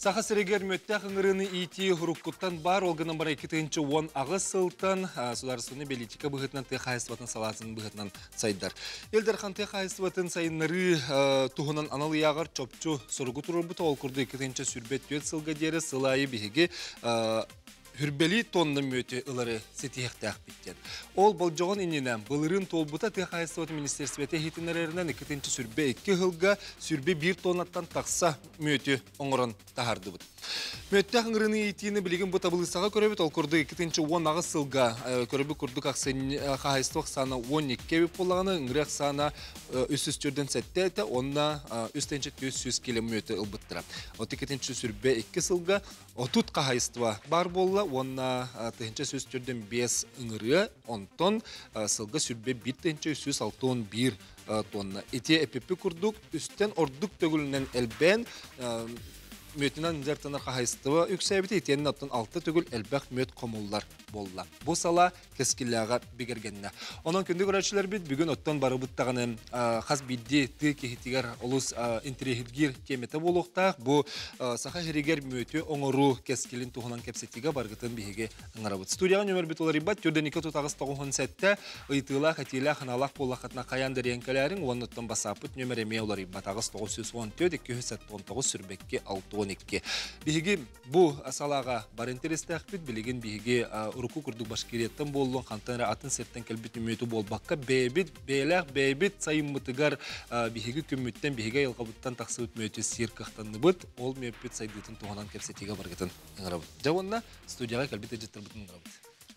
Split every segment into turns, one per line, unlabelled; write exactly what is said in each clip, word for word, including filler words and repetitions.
Саха сирегер мөттәк ыңырыны ити хуруккуттан бар олгынан бар екетінші он ағыз сылтан сударысыны белитика бұғытынан тек хайыстыватын саласын бұғытынан сайдар. Елдерхан тек хайыстыватын сайынлары туғынан аналы яғар чопчу сұрғы тұрыр бұта ол күрді екетінші сүрбет түйет сылға дері сылайы бігеге Хүрбели тонны мөте ылары сетиектәк биттен. Ол болжоғын иненен былырын толбута Техайсоват министерствете хитинерерінен екетінші сүрбе екі ғылға сүрбе бір тоннаттан тақса мөте оңырын тахарды бұд. Мөттәк ыңырыны етіні білеген бұта бұлысаға көребет, ол күрді екетінші он ағыз сылға көребі күрдік Техайсовақ саны он екі біп болағаны, ыңырек саны үсіз түрден сәтті әті, онына үстенші төз сүз келем мөте ылбыттыра. От екетінші сүрбе екі сылға отут Техайсова бар болла, онна тыгынча сөз түрден бес ыңыры, онтон сылға сүрбе бір тыгынча сөз алтын бір тонна. Эти эпепі күрдік, үстен ордық төгілінен әлбән мөтінен зәртінар қағайыстыва үксәбіті етенін аттын алты түгіл әлбәқ мөт қомылдар болла. Бұл сала кескіліға бігергеніне. Онан күнді көрәтшілер біт, бүгін оттан бары бұттағаны қаз бидді ты кехетігер олыс интерегергер кеметі болуқтақ. Бұл сақа жерегер мөті оңыру кескілін туғынан кепсетіға барғытын бігеге ыңыра бұд. Студияға нөмір біт олар ибат, түрден екі тұтағыз тоғын сәтті ұйтыла, қатила, қаналақ болақатына қаян дәренкелерін, оның оттан басапыт нөмір еме олар ибат ағыз тоғыз жүз он төрт екі жүз он тоғыз сүрбекке алты он екі. Бігеге бұл салаға бар интересті әқпет, білеген бігеге Уруку күрдік башкиреттен болуын, қантанра атын сеттен кәлбет үметі бол. Баққа бәйбет, бәйләқ, бәйбет сайын мұтығар бігеге көмметтен, бігеге елқабыттан тақсы өтметі сир қақтанны бұд, ол мөппет сайдетін туғанан кәпсетеге барғытын ыңыра бұд. Жауынна студияға кәлбет әжеттір бұтын ыңыра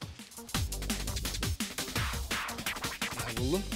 бұд.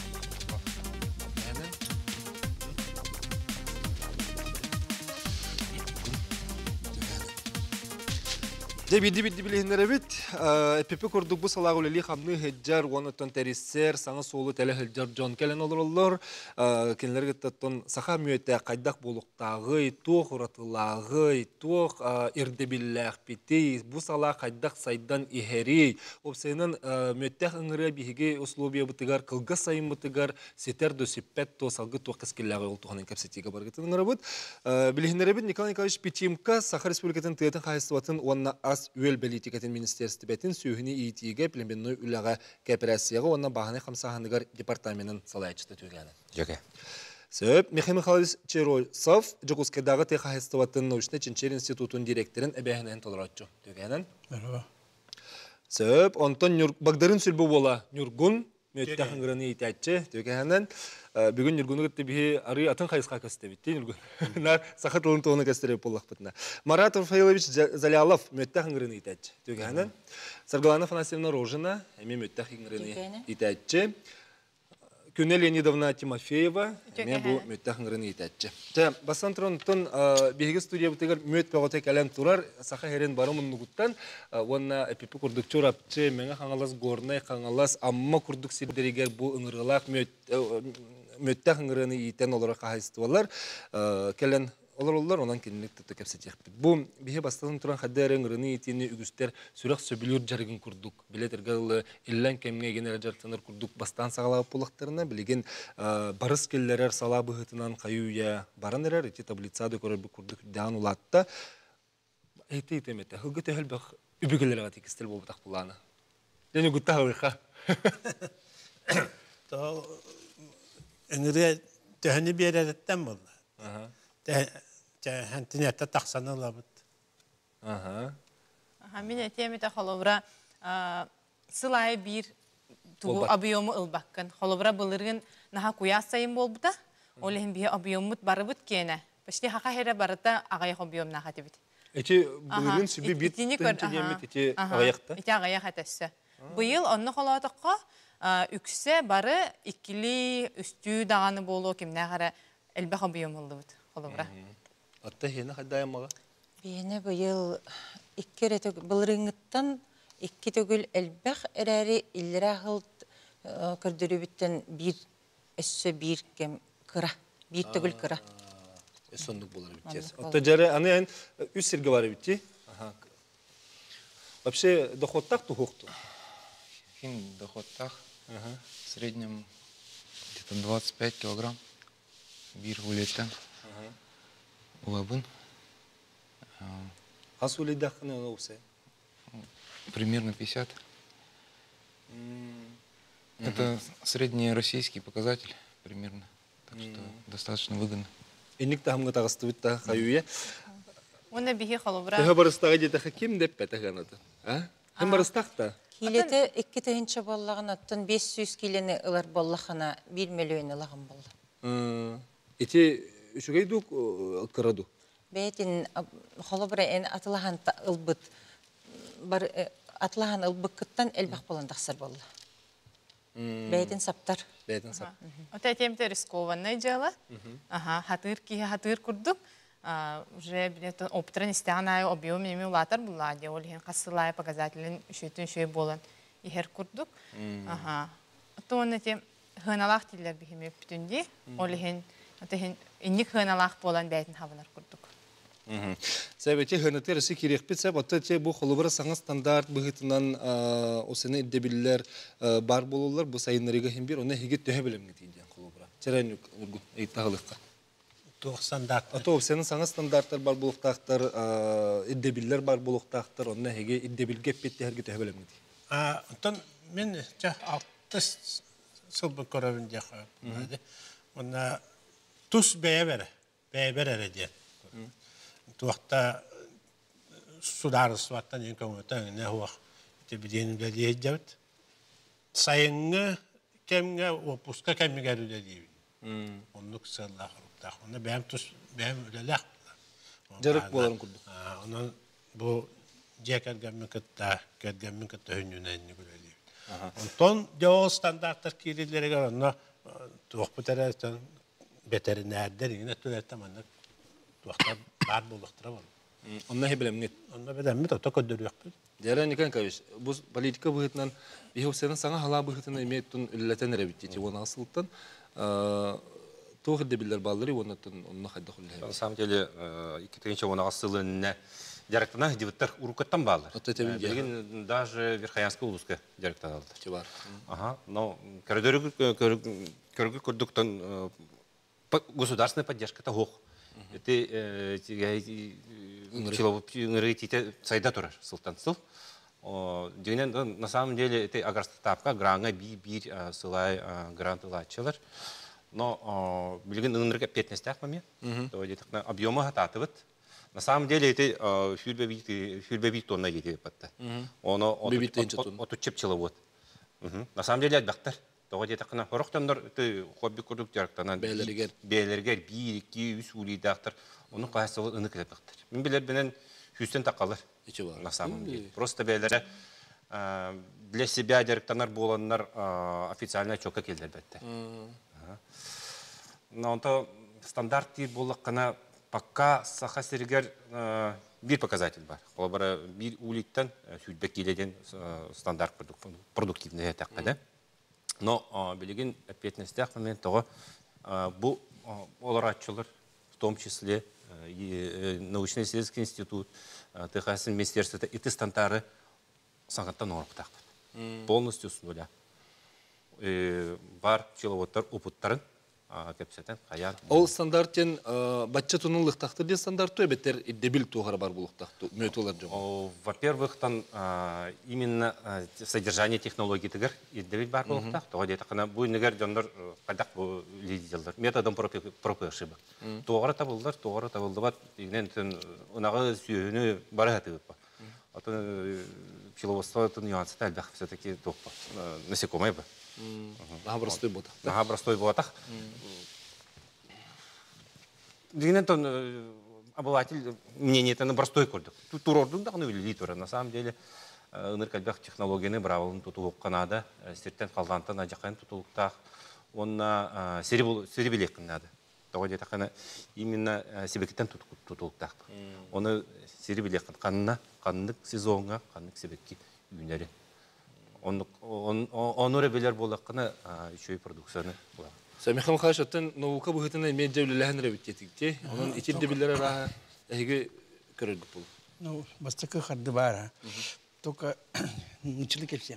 Бидді-бидді білігіндері біт, әпепі көрдік бұл салағы өлелі қамны хеджар, оныттан тәрістер, саңы солы тәлі хеджар жон кәлін олар олар. Кенілер кеттаттан сақа мүйетті қайдақ болуқтағы, тоқ ұратылағы, тоқ ердебілләқ бітей, бұл сала қайдақ сайдан ихерей. Опсайынан мүйеттәқ ыңыры бігеге условия бұтығар, қылға сайын бұтығар, сетер дөсіппәт то салғы тоқ кәскелләғы ол туғанын кәпсетеге барғытын ыңыры бұд. Білігіндері біт Николай Николаевич Петимка, Саха Республикатын тыйатын қайыстыватын онына ас үел политикатын министерстві бәтін сүйіні иетиге пілімбенной үліға кооперацияға онына бағаны қамсағанығар департаментін салайчыты түйгені.
Жөке.
Сөп, Михаил Михайлович Черойсов, Жокускедағы Техахистоватын научный Чинчер институтын директорын әбәхінен толыратчы түйгенін. Сөп, онтон Багдарын сүлбі бола Нюргун, мөттәқін ғырыны етәтчі түйгенін. Бүгін Нюргуны күтті бігі ары атын қайысқа көсті бітті Нюргун. Нар сақытылын тоғыны көстіріп болақ бұтына. Марат Рафаилович Залялов мөттәқін ғырыны етәтчі түйгенін. Саргалана Фанасьевна Рожина әме мөттәқін ғырыны етәтчі. Күне Леонидовна Тимофеева әме бұл мөттәқін ғырыны етәтчі. Басан тұрынтын бігігі студия бұтығыр мөт бағыты кәлем тұрар сақа херен бары мұнны құттан. Онна әпепі күрдік чорапчы, мәңі қаңалас горнай, қаңалас амма күрдік сирдерегер бұл ыңырғылақ мөттәқ ыңырыны етен олары қағайыстывалар. Кәлен олар-олар онан кенілік түтті кәпсет еқпет. Бұл бігі бастатын тұран қаддар ыңырыны етені үгістер сүрақ сөбілер жарғын күрдік. Білетергалы иллән кәмге генерал жартаныр күрдік бастан сағалағы болақтарына білеген барыс келлерер сала бұғытынан қайуя баран әрер, еті таблицады көрірбі күрдік дән ұлатта. Әйті етеметі, ғылғы тәхіл бәқ үбігілер ғат екістел болбытақ бұланы. Дәне күтті ғылға.
Үңірі төхіні беререттен болды. Хәнтінетті тақсаны лабыд.
Мен әтеметі қолыбыра сылай бір туғы объемы ұлбаққын. Қолыбыра бұлырғын наға куя сайын болбыда. Олығын бейі объемыт бары бұд кені. Пәшті хақа хәрі барыда ағайық объем наға дебіт.
Әте бұлырғын сүбі бір түнті демет әте ағайықта?
Әте ағайық әтәсі. Бұйыл онны қолауытыққа үксе бары икілі үсті дағаны болу кеміне ғара әлбәқ объем ұлды бұд.
Атта хені қайдайын маға?
Бені бұйыл иккі реті бұлырыңыттан иккі төгіл әлбәқ әрәрі ілірі ғылд күрдірі біттен бір өссі бір кем қыра, бір төгіл қыра.
Сондық болар біттес. Атта жәрі аны ән үс сірге бары бітті? Вообще доходтақ тұхуқты?
Хин доходтақ в среднем где-то двадцать пять килограмм. Bir улеттен. Улабын.
Қас өлейдаққыны оны өсе?
Примерно пятьдесят. Это среднероссийский показатель примерно. Так что достаточно выгодно.
Инник тахымға тағысты бітті қайуе.
Оны бихи холобра.
Тағы барыстағы жетіқі кем деп бәті ғанады? Кім барыстақта?
Килеті икки тыгынча боллағын аттын бес жүз килені ылар боллақына бір миллион ылағын болды.
Эти үшігей дук қыраду?
Бәйтін холобра ән атылаған ылбыт, атылаған ылбыққыттан әлбақ боландақсар болды. Бәйтін саптар.
Бәйтін сап.
Ота темте рискованный жалы. Хатыр кие хатыр курдук. Уже опытрын истеғанай объем неме улатар бұла. Де олхен қасылай показателін үшетін үшей болан ехер курдук. Ота тем хыналақ тилер бігіме бүтінді. Олхен инник хыналақ болан бәйтін хавынар курдук.
Сәбәте хынытыр ісі керек бет, сәб атты те бұл қолыбыры саңа стандарт бұғытынан осыны иддебілілер бар болулар, бұл сайынларыға хем бір, оны хегет төе білімгі дейден қолыбыра. Терән үк ұргын, әйттағылыққа.
Туық стандарт.
Ато, сенің саңа стандарттар бар болуқтақтар, иддебілілер бар болуқтақтар, оны хеге иддебілге бетті әрге төе білімгі дейд.
Онтан мен алты сылбы көрәбінде қойып. Онна тұс бәе бәрі, бәе бәрі әрі Туақта сударыс ваттан ең көңітен не хуақ беденімді дейдеуд. Сайынғы кәмге опуска кәмге әрілі дейбін. Онлық сыллақ ұрықтақ. Оны бәм тұс бәм өлеләқ.
Жарық боларын күрді.
Онын бұл жек әргәмін күтті, кәргәмін күтті хүнінәйіні көрі дейбін. Онтон деол стандарттар керелерігер, оны туақ бұтәрі бәтәрінәрдер, еңіне төләттім, туақта бар болуқтыра бар.
Онна хе білемін нет?
Онна білемін, ота көддір өкпіл.
Дәрі Николаевич, бұл политика бұғытынан, бейху сенің саңа хала бұғытынан еметтің үліләтен әрәбіттеті, оны асылттан, тоғы дебілер балдыры, онына қайда құлы.
На самом деле, икитінші оны асылына директорна дебіттер ұрукаттан балдыр. Білген даже Верхоянская улуска директор алды.
Бар.
Но көргі көрдіктен государственная поддержка тағоқ. Это человек сайда турар султан сыл. На самом деле это агростатапка гранга би бир сылай гранты лачылар. Но билген нынырга пятнестях момент. То есть объема хататывает. На самом деле это фюльбевит тонна еде патта. Оно от учеб человек. На самом деле отбахтар. Тоғы деді қына қорықтандар хобби көрдік жарықтанан бәлергер бір, екі, үш үлейдіқтір. Оның қайсығы ұны кілепіқтір. Мен білер бенен хүстен тақалыр. На самом деле. Просто бәлері для себя жарықтанар боландар официально чоқа келдер бәтті. Но онто стандарт дейір болық қына пока сақа сергер бір показатель бар. Қолабара бір үлейттен сүйтбек келеден стандарт продуктивный таққады. Но билеген пятнестях момент того, был оларатчылар, в том числе научно-исследовательский институт, Техасское министерство, и ты стандары сангатта норктах. Полностью с нуля. Бар человотар опыттарын кепсетен хаяр.
Ол стандарттен батча тунылық тақтыр ден стандарту әбеттер иддебіл туғар бар болуқ тақту, мөйтолар жоң?
Во-первых, там именно содержание технологий тігір иддебіл бар болуқ тақ. Тоға дейті қана бұл негер жондар қадақ бұл лидердер. Методом пропы ошибок. Тоғары табылдар, тоғары табылды бат. Егнен ұнағы сүйіні бары әті өтпа. Пчеловодство нюансы әлбәқ все-таки тоқпа. Насекомый ба.
Наға простой бота.
Наға простой ботақ. Дегенен тон обыватель мнение это на простой көрдік. Тур ордың дағыны үлі туры. На самом деле, ұныр кәлбәқ технологияны бравылын тұтылып қанады. Серттен қалғантан ажақайын тұтылықтақ. Онына серебелек қынады. Тоға дейті қана именно себекеттен тұтылықтақ. Оны серебелек қанына, қанындық сезонға, қанындық себекке үйінері. Оны ребелер болаққына үшөй продукцияны болақ.
Сәмихан Қашаттан науқа бұғытына мен жәулеләхін рәбіттетікте, оның ичерде білер араға әйгі көрірдік бұл.
Ну, бастықы қарды бар. Только начали всем.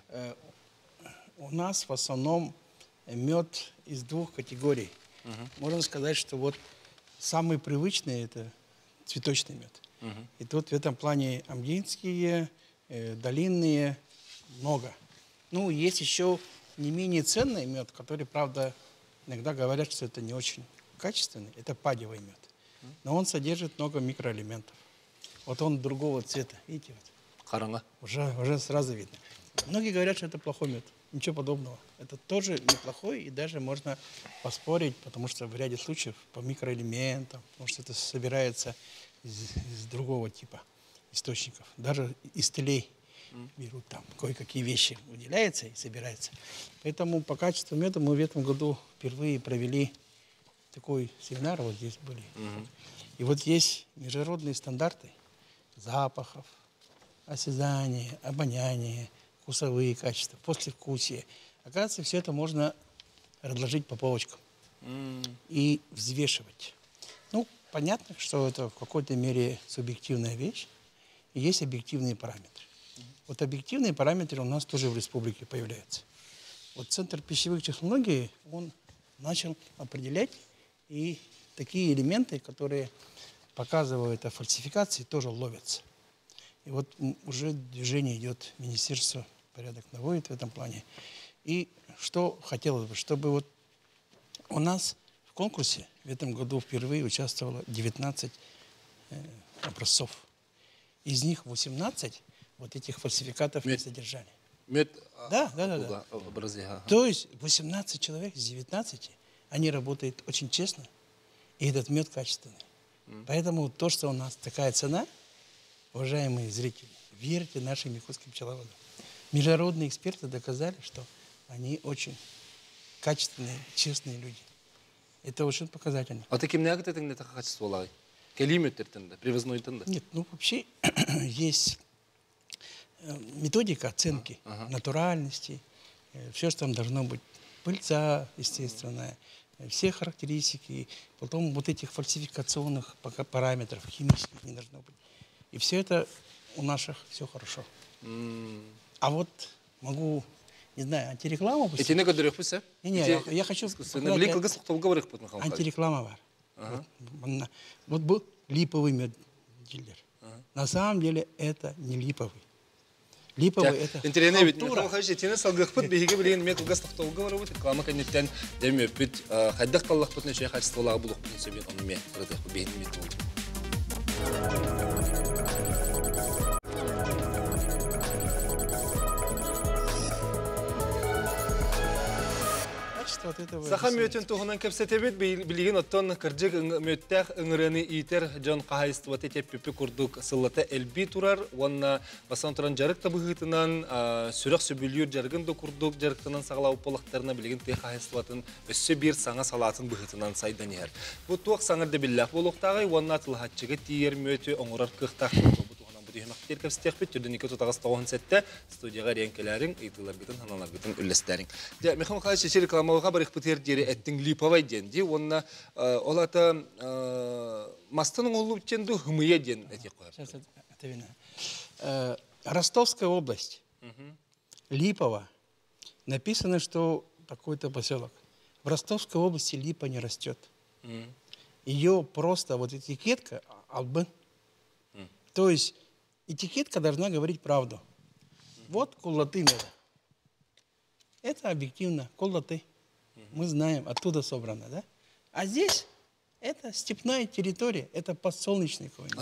У нас в основном мед из двух категорий. Можно сказать, что вот самый привычный это цветочный мед. И тут в этом плане амгинские, э, долинные много. Ну, есть еще не менее ценный мед, который, правда, иногда говорят, что это не очень качественный. Это падевый мед. Но он содержит много микроэлементов. Вот он другого цвета. Видите? Вот.
Харана.
Уже, уже сразу видно. Многие говорят, что это плохой мед. Ничего подобного. Это тоже неплохой, и даже можно поспорить, потому что в ряде случаев по микроэлементам, потому что это собирается из, из другого типа источников. Даже из телей берут там кое-какие вещи, выделяются и собираются. Поэтому по качеству меда мы в этом году впервые провели такой семинар, вот здесь были. И вот есть международные стандарты запахов, осязания, обоняния, вкусовые качества, послевкусие. Оказывается, все это можно разложить по полочкам mm. и взвешивать. Ну, понятно, что это в какой-то мере субъективная вещь, и есть объективные параметры. Mm. Вот объективные параметры у нас тоже в республике появляются. Вот Центр пищевых технологий, он начал определять, и такие элементы, которые показывают о фальсификации, тоже ловятся. И вот уже движение идет, министерство порядок наводит в этом плане. И что хотелось бы, чтобы вот у нас в конкурсе в этом году впервые участвовало девятнадцать э, образцов. Из них восемнадцать вот этих фальсификатов не содержали.
Мед,
да, да, да, да.
Образы, ага.
То есть восемнадцать человек из девятнадцати, они работают очень честно, и этот мед качественный. Mm. Поэтому то, что у нас такая цена, уважаемые зрители, верьте нашим якутским пчеловодам. Международные эксперты доказали, что они очень качественные, честные люди. Это очень показательно.
А таким не это не так качество, километр тенда, привозной тенда.
Нет, ну вообще есть методика оценки ага, ага. натуральности, все, что там должно быть, пыльца естественная, все характеристики, потом вот этих фальсификационных параметров, химических не должно быть. И все это у наших все хорошо. Mm. А вот могу, не знаю, антирекламу пустить.
Эти не говорят, пусть, а?
Не, не, я, я хочу
сказать,
антиреклама var. Ага. Вот, вот был липовый мед дилер. Ага. На самом деле это не липовый. Липовый это
интересно, ведь мы хотим тени салгахпыт беги блин мед гастахтол говорят, реклама коннектен демет пит хаддах таллахпыт нече качестволага булух себе он мед продах беги мед. Сахан мөтен туғынан көпсетебет білген оттон кірджік мөттәқ үңірені итер жон қағайыстываты теппепі күрдік сыллата әлбі тұрар. Онна басан тұран жарық табығытынан сүрек сөбілер жарғын да күрдік жарықтынан сағылау полықтарына білген тек қағайыстыватын өссі бір саңа салатын бұғытынан сайдан ер. Бұл туақ саңырды білләқ болуқтағы, онна тылғатчығы тиер мөті оңырар қықтақ. Дүйімақтер көпстеқпет, түрден екі тұтағыз тоғын сәтті студияға ренкелерің, ұйтыларғытын, ханаларғытын үлістерің. Механ қалай шеше рекламауға бір іқпытер дері әттің липовай денді, онына олата мастының олу үттенді хымыя ден әтек
қойып. Ростовская область, Липово, написано, что такой-то поселок. В Ростовской области липа не растет. Ее просто, вот этикетка, албы. То есть этикетка должна говорить правду. Вот куллаты меда. Это объективно куллаты. Мы знаем, оттуда собрано, да? А здесь это степная территория, это подсолнечный какой-нибудь.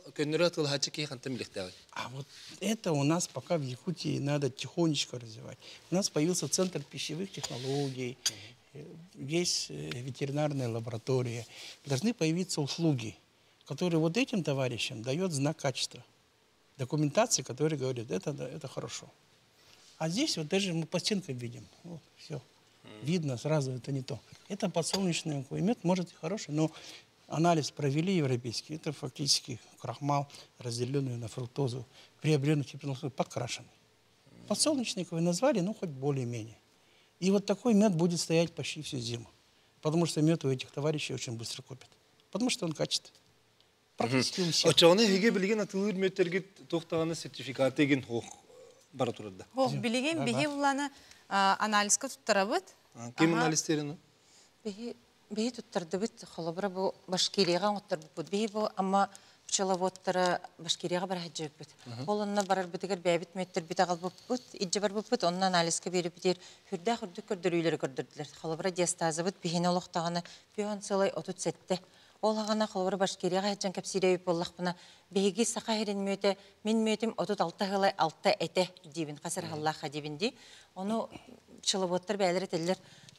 А вот это у нас пока в Якутии надо тихонечко развивать. У нас появился Центр пищевых технологий, есть ветеринарная лаборатория. Должны появиться услуги, которые вот этим товарищам дает знак качества. Документации, которые говорят, это, это хорошо. А здесь вот даже мы по стенкам видим. Вот, все. Видно сразу, это не то. Это подсолнечный мед, может и хороший, но анализ провели европейский. Это фактически крахмал, разделенный на фруктозу, приобретенный теплотой, подкрашенный. Подсолнечный назвали, ну хоть более-менее. И вот такой мед будет стоять почти всю зиму. Потому что мед у этих товарищей очень быстро купят. Потому что он качественный. Практически у всех.
Очауны хеге білген атылыр мөттерге тоқтағаны сертификаты еген хоқ бара тұрады.
Хоқ білген беге бұланы анализға тұттара бұд.
Кем анализтеріні?
Беге тұттарды бұд, қолыбыра бұл башкелеға оттар бұд. Беге бұл, амма пчеловодтара Башкирияга бара хаджыбыт. Ол онна барар битигер бәбит меттер бит агалбыппыт, иджи бар быппыт, онна анализге берип битер. Хүрдә хүрдүк көрдөрүйлөр көрдөрдүлөр. Холобра диастазыбыт бихине олохтаганы бион сылай отут сетте. Ол хагана холобра Башкирияга хаджан капсирейп боллахпына беги сака херен мөтө, мен мөтөм отут алты хылай алты эте дибин касыр Аллаха дибинди. Ону пчеловодтар бәлер этеллер.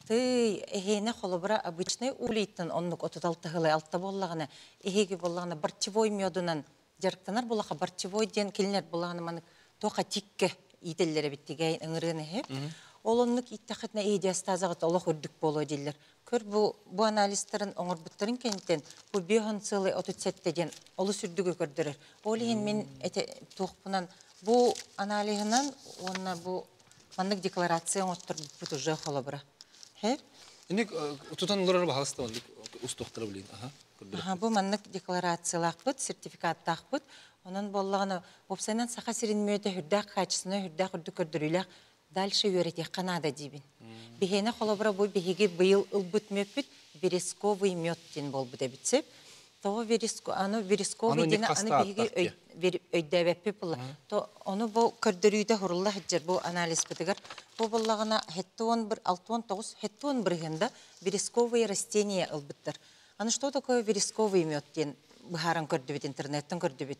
Ты эхене холобра обычный улиттен оннук отут алты хылай алты боллагана, эхеге боллагана борчевой мёдунан жарктанар болаха борчевой ден келнер боллагана маны тока тикке ителлере биттиге ыңырыны хеп. Ол оннук иттахатна эдиастазагы толох үрдүк боло дилер. Көр бу бу анализтерин оңорбуттарын кенттен бу бион сылы отут сеттеден олу сүрдүгө көрдөрөр. Ол ен мен эте тухпунан бу анализынан онна бу мандык декларация оттур бут уже холобра. Хеп?
Эник тутан улар бахаста мандык устуктара билин. Аха.
Аха, бу мандык декларациялакпыт, сертификаттакпыт. Онун боллаганы опсайнан сака сирин мөтө хүрдак качысына хүрдак үрдүк көрдөрүлөр. Дальше юрете Канада дибин. Бихене холобра бу бихиги быйыл ылбыт мөпүт вересковый мёд ден болбу деп битсеп. То вереско аны вересковый ден аны бихиги өйдөбөппү була. То ону бу көрдөрүүдө хурулла хаджар бу анализ битигер. Бу боллагана хеттон бир алтон тогуз хеттон биргенде вересковые растения ылбыттыр. Аны что такое вересковый мёд ден бахаран көрдөбүт интернеттен көрдөбүт.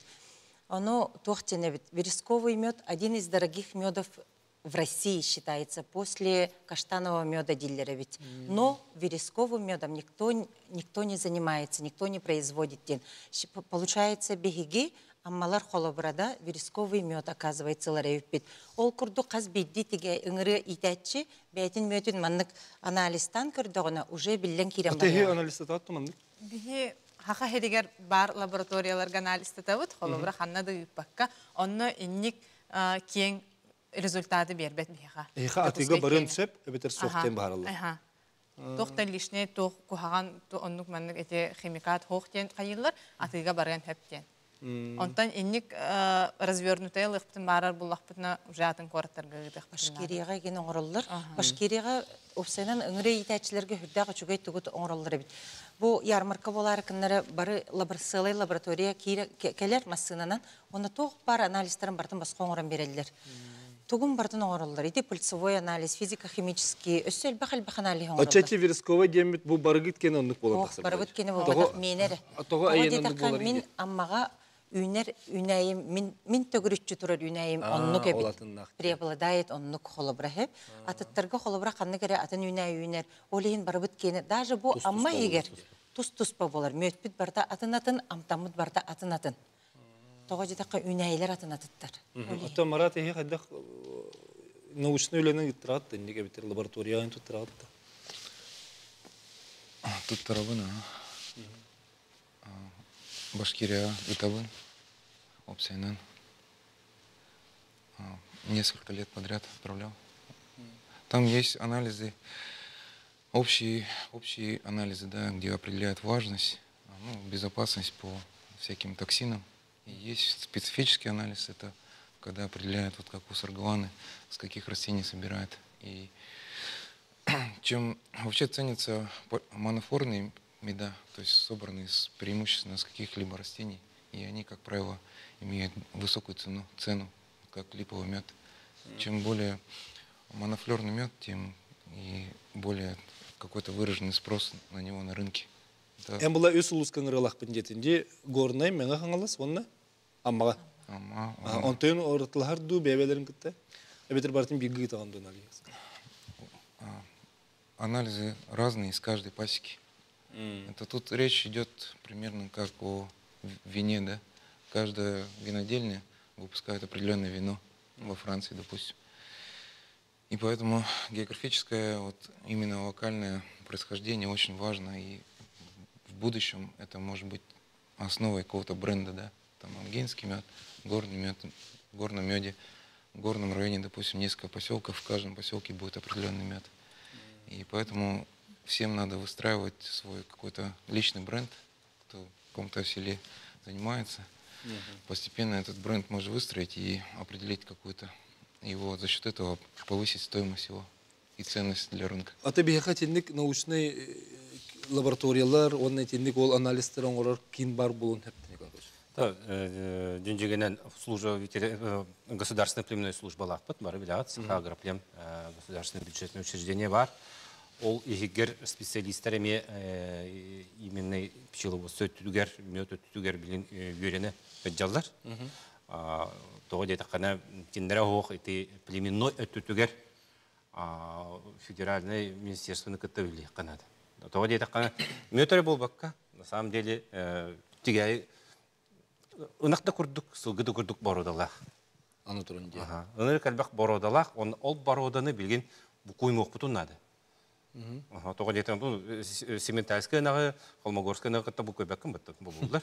Оно тохтенебит. Вересковый мёд один из дорогих мёдов в России считается после каштанового меда диллера ведь. Но вересковым медом никто, никто не занимается, никто не производит. Получается, бегиги, аммалар холобрада вересковый мед оказывается ларевпит. Ол курду каз бидди тиге ыңыры итәтчи, бәйтин мөтін маннык анализтан көрдіғына уже билен кирен бар.
Атеги анализты татты маннык?
Биги хака хедигер бар лабораторияларга анализты табыт, холобра ханнады юппакка, онно инник кең результаты бербет биха.
Эха атыга барын сөп, эбетер соқтен баралла.
Аха. Тоқтан лишне тох кухаган оннук маннык эте химикат хоқтен кайыллар, атыга барган хептен. Онтан инник развернутая лыхптын барар буллахпытна жатын кораттарга гыдых.
Башкирияга ген оңроллар. Башкирияга опсайнан ыңры итәчләргә хүрдәгә чугай тугут оңроллар бит. Бу ярмарка болар кыннары бары лаборатория лаборатория келер массынанан, оны тох бар анализларын бартын баска оңран берелләр. Тугум бартын оңроллар. Иде пульсовой анализ, физико-химический, өссөл бахал баханали оңроллар.
Ачачи вересковый демит бу барыгыт кен оннук болот тахсыр.
Барыгыт кен болот менере.
Того айенын болар.
Мен аммага үнер үнәйим мин мин төгүрүччү турар үнәйим оннук эбит. Преобладает оннук холобра хеп. Атыттарга холобра канны кере атын үнәй үнер. Олейин барыбыт кене. Даже бу амма егер тус-туспа болар. Мөтпүт барда атын атын, амтамыт барда атын атын. Тога житакка үнәйлер атын атыттар.
Ата Марат эхи хаддах научный үйленен иттират, иннеге битер лабораторияны туттират.
Тут тарабына. Башкирия, Итабын, Опсайнан. Несколько лет подряд отправлял. Там есть анализы, общие, общие анализы, да, где определяют важность, ну, безопасность по всяким токсинам. И есть специфический анализ, это когда определяют, вот как у саргуаны, с каких растений собирают. И чем вообще ценятся монофорные меда, то есть собранные с, преимущественно с каких-либо растений, и они, как правило, имеют высокую цену, цену как липовый мед. Чем более монофлерный мед, тем и более какой-то выраженный спрос на него на рынке.
Эм была өс улускан рылах пендетинде горнай меңа хаңалас онна аммага.
Амма.
Онтен ортылар ду бебелерин китте. Эбетер бартын биги таган анализ.
Анализы разные из каждой пасеки. Это тут речь идет примерно как о вине, да? Каждая винодельня выпускает определенное вино во Франции, допустим. И поэтому географическое, вот именно локальное происхождение очень важно. И в будущем это может быть основой какого-то бренда, да? Там ангенский мед, горный мед, в горном меде, в горном районе, допустим, несколько поселков, в каждом поселке будет определенный мед. И поэтому всем надо выстраивать свой какой-то личный бренд, кто в каком-то селе занимается. Uh-huh. Постепенно этот бренд может выстроить и определить какую-то его, за счет этого повысить стоимость его и ценность для рынка.
А ты бы хотел научные лабораториялар, он эти никол анализтерон олар кин бар булун хептене
Деньгенен служба государственной племенной служба лаппат, бары билят, агроплем государственное бюджетное учреждение бар. Ол игер специалистерами именно пчеловодство түгер, мед түгер билин үйрене жаллар. Тоғы дейті қана тендера оқ эти племенной түгер федеральное министерство катавили қанады. Тоғы дейті қана мөтері болбаққа, на самом деле тигай ынақта күрдік, сылғыды күрдік бородалақ.
Аны тұрынде.
Ыныр кәлбақ бородалақ, ол бороданы білген бұқоймоқ бұтынады. Тоғы дейті Сементальская нағы, Холмогорская нағы қытта бұл көйбәккін бұттық болдылар.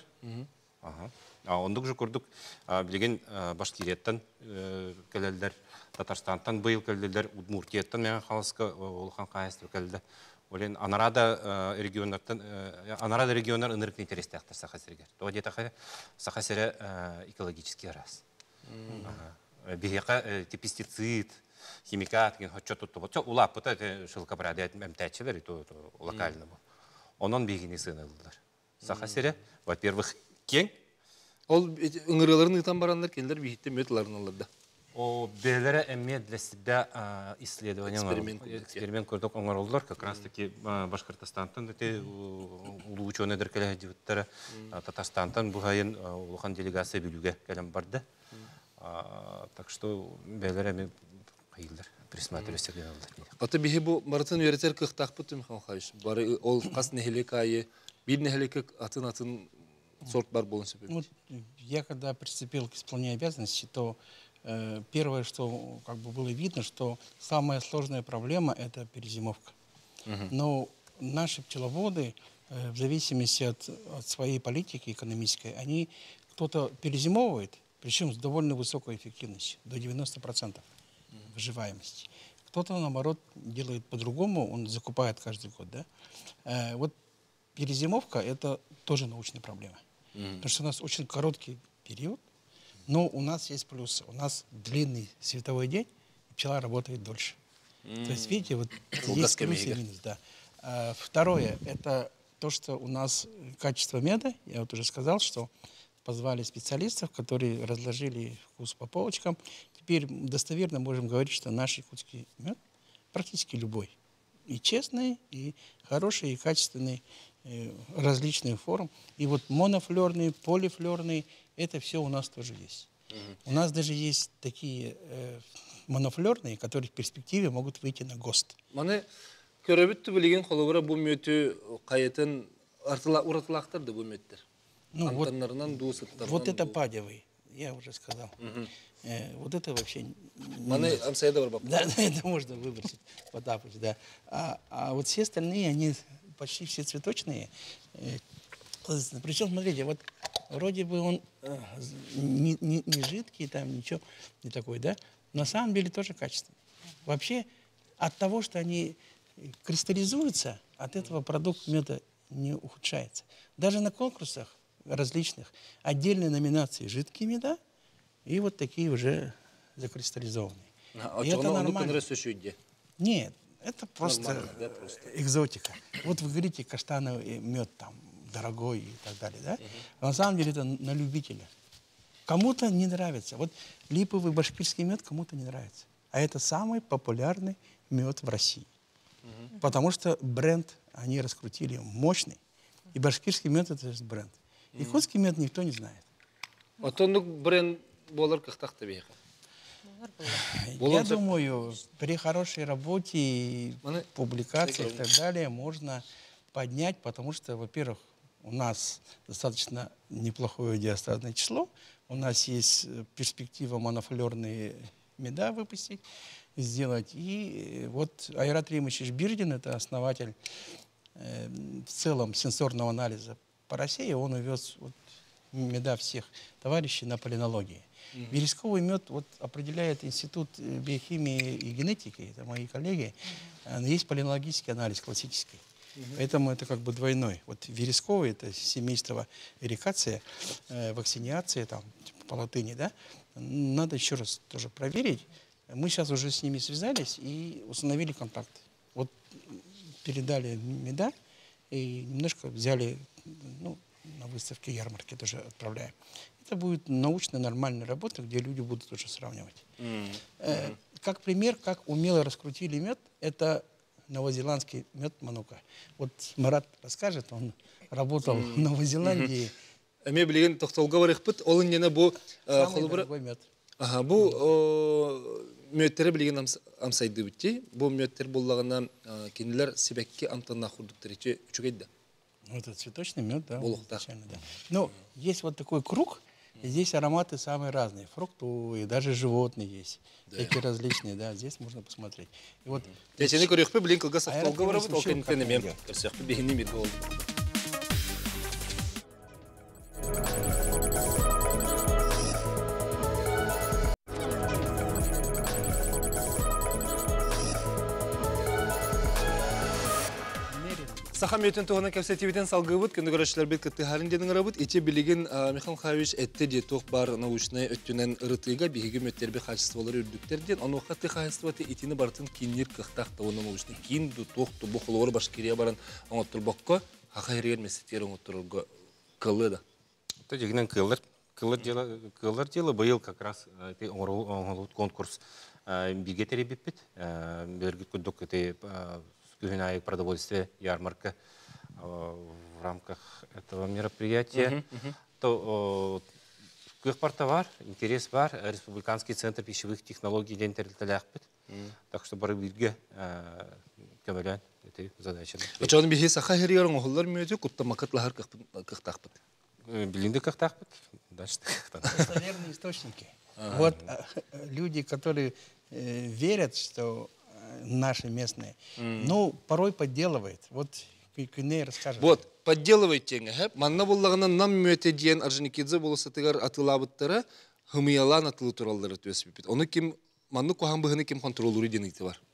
Ондық жы күрдік білген Башкирияттан кәлелдер, Татарстанттан бұйыл кәлелдер, Удмуртияттан мәңін қалысқа олған қайыстыр кәлелдер. Олен анарада регионнардан, анарада регионнар ынырық интересті ақтар сақасыргер. Тоға дейті қай сақасыры экологический раз. Бейеқа пестицид, химикат, хотчо тұтты бұл. Улап бұта шылқа бірады әмтәтшілер, локально бұл. Онын бейгіне сынылдылар. Сақасыры, во-первых, кең.
Ол ыңырыларын ұйтан барандар келдер бейітті металарын алырды.
О белere эмме для себя исследования, эксперимент көрдік оңар олдылар, как раз таки Башкортостантан, улы ученый дәркелі дебіттері, Татарстантан бұғайын улыған делегация білуге кәлем барды. Так что белere эмме қайылдар, присматривайся деген олдар.
Аты бейі бұл маратын өретер қықтақ бұты Михаил Хайш. Бары ол қас нехелек айы, бір нехелек атын-атын сорт бар болын себебі.
Я когда приступил к исполнению обязанностей, то первое, что как бы было видно, что самая сложная проблема – это перезимовка. Uh-huh. Но наши пчеловоды, в зависимости от, от своей политики экономической, они кто-то перезимовывает, причем с довольно высокой эффективностью, до девяноста процентов uh-huh. выживаемости. Кто-то, наоборот, делает по-другому, он закупает каждый год. Да? Э, вот перезимовка – это тоже научная проблема. Uh-huh. Потому что у нас очень короткий период. Но у нас есть плюсы. У нас длинный световой день, и пчела работает дольше. Mm-hmm. То есть, видите, вот есть плюсы и минус. Да. А, второе, это то, что у нас качество меда. Я вот уже сказал, что позвали специалистов, которые разложили вкус по полочкам. Теперь достоверно можем говорить, что наш якутский мед практически любой. И честный, и хороший, и качественный, и различных форм. И вот монофлерный, полифлерный, это все у нас тоже есть. Uh-huh. У нас даже есть такие э, монофлерные, которые в перспективе могут выйти на ГОСТ.
Маны көрөбүттү билген холобура бу мөтү кайытын уратылактырды бу мөттөр.
Ну вот,
дусыттарынан,
вот это падевый, я уже сказал. Uh-huh. э, вот это вообще...
Маны амсайда бар баб.
Да, это можно выбросить, потапать, да. А, а вот все остальные, они почти все цветочные. Э, Причем, смотрите, вот вроде бы он э, не, не, не жидкий, там ничего не такой, да? На самом деле тоже качественный. Вообще от того, что они кристаллизуются, от этого продукт меда не ухудшается. Даже на конкурсах различных отдельные номинации жидкие меда и вот такие уже закристаллизованные.
А
и это
нормально.
Нет, это просто, да, просто экзотика. Вот вы говорите, каштановый мед там дорогой и так далее, да? Uh-huh. На самом деле это на любителя. Кому-то не нравится. Вот липовый башкирский мед кому-то не нравится. А это самый популярный мед в России. Uh-huh. Потому что бренд они раскрутили мощный. И башкирский мед это же бренд. Якутский мед никто не знает.
Вот он бренд болар кахтахта беха.
Я думаю, при хорошей работе, и публикации и так далее можно поднять, потому что, во-первых, у нас достаточно неплохое диастазное число, у нас есть перспектива монофлерные меда выпустить, сделать. И вот Айрат Римович Бирдин, это основатель э, в целом сенсорного анализа по России, он увез вот меда всех товарищей на полинологии. Mm-hmm. Вересковый мед вот, определяет Институт биохимии и генетики, это мои коллеги. Mm-hmm. Есть полинологический анализ классический. Mm-hmm. Поэтому это как бы двойной. Вот вересковый, это семейство эрикация, э, вакциниация, там, типа, по латыни, да. Надо еще раз тоже проверить. Мы сейчас уже с ними связались и установили контакт. Вот передали меда и немножко взяли, ну, на выставке ярмарки тоже отправляем. Это будет научно нормальная работа, где люди будут уже сравнивать. Mm-hmm. Э, как пример, как умело раскрутили мед, это новозеландский мед Манука. Вот Марат расскажет, он работал mm-hmm. в Новозеландии.
Эме билеген тоқтолга барық бұд, олын нені бұл...
Самый дорогой мед.
Ага, бұл мөттері білеген амсайды бітті. Бұл мөттер болағына кенілер себекке амтанна құрдықтыр ече үшігейді.
Это цветочный мед, да?
Да.
Но есть вот такой круг, и здесь ароматы самые разные. Фруктовые, даже животные есть. Да. Такие различные, да. Здесь можно посмотреть. И вот...
Я тебе не говорю, что блин, колга софтолга воробит, окей, не пенемем. Все, бегни мид гол. Сахам өтен тоғына кәпсетебеден салғыбыт, күнді көрішілер бет күтті халін дедің ғырабыт. Ете білеген Михаил Хавич әтті де тоқ бар научный өттінен ұрытыға бейгі мөттербе қачестволары үрдіктерден. Оны оқатты қайыстываты етені бартын кейінер қықтақты оны научный кейін тоқты бұқылуыр башкерия барын оңыттыр бұққа, хақа ерген месеттері оңыттырылғы қылы да.
Это дегенен кылыр. Кылыр дело был как раз конкурс биге теребеппет. Бергит күндік это Ювенальное продовольствие, ярмарка в рамках этого мероприятия. Uh-huh, uh-huh. То кых товар, интерес бар, Республиканский центр пищевых технологий ден терилталяхпет. Так что бары бирге көмөлөн эти задачи.
Ачаны бихи саха херерон оғылар мөте кутта макатлахар кыхтахпет.
Билинде кыхтахпет. Дальше
достоверные источники. Вот люди, которые верят, что наши местные. Mm. Ну, порой подделывает. Вот Кюней расскажет.
Вот, подделывает тенге. Манна буллагана нам мөте диен Орджоникидзе болысатыгар атылабыттары хымыялан атылы туралдары төсіппет. Оны ким, манны кухан бұғыны ким контролуры денейті бар.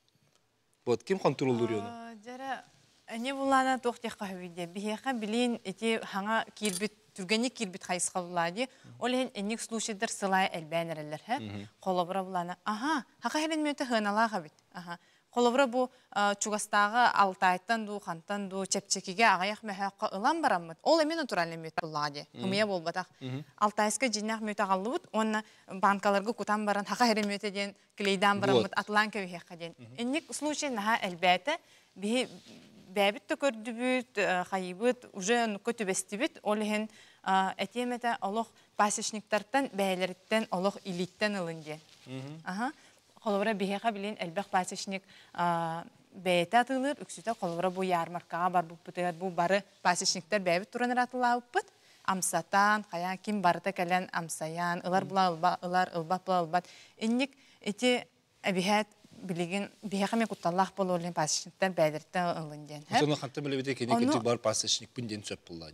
Вот, ким контролуры оны?
Жара, не буллана тоқтеққа өйде. Бихеқа білейін, эти хаңа кирбит, түргені кирбит қайысқа бұллади. Олеген энник случайдар сылай әлбәнерелер. Қолабыра буллана. Аха, хақа херен мөте хыналаға бит. Ага. Қолыбыры бұл Чугастағы Алтайттан ду, Хантан ду, Чепчекеге ағаяқ мәхәққа ылан барамыд. Ол емен отыралын мөт бұллади. Хымия бол батақ. Алтайсқа жинақ мөт ағалы бұд, онына банкаларға күтан баран, хақа хәрі мөт еден, кілейдан барамыд, атылан көйхеққа ден. Эннік случай наға әлбәті, бәбіт төкөрді бүт, қайыбыд, уже нүккі төбесті бүт, ол ехен әтеметі олық пасешниктарттан, бәйлеріттен, олық илиттен ылынде. Ага. Қолыбыра бейеға білен әлбәқ пасешник бәйті атылыр, үксіті қолыбыра бұл ярмаркаға бар бұл бұтығар, бұл бары пасешниктер бәйбіт тұраныр атылау бұт. Амсатан, қаян, кем барыта кәлін амсаян, ылар бұла ылар, ылбат бұла ылбат. Эннік, әте әбіхәт білеген, бейеға мен құтталақ бол олен пасешниктер бәйдірттен ылынден.
Соны қанты білі беде кенекеті бар пасешник бүнден сөп бұллади.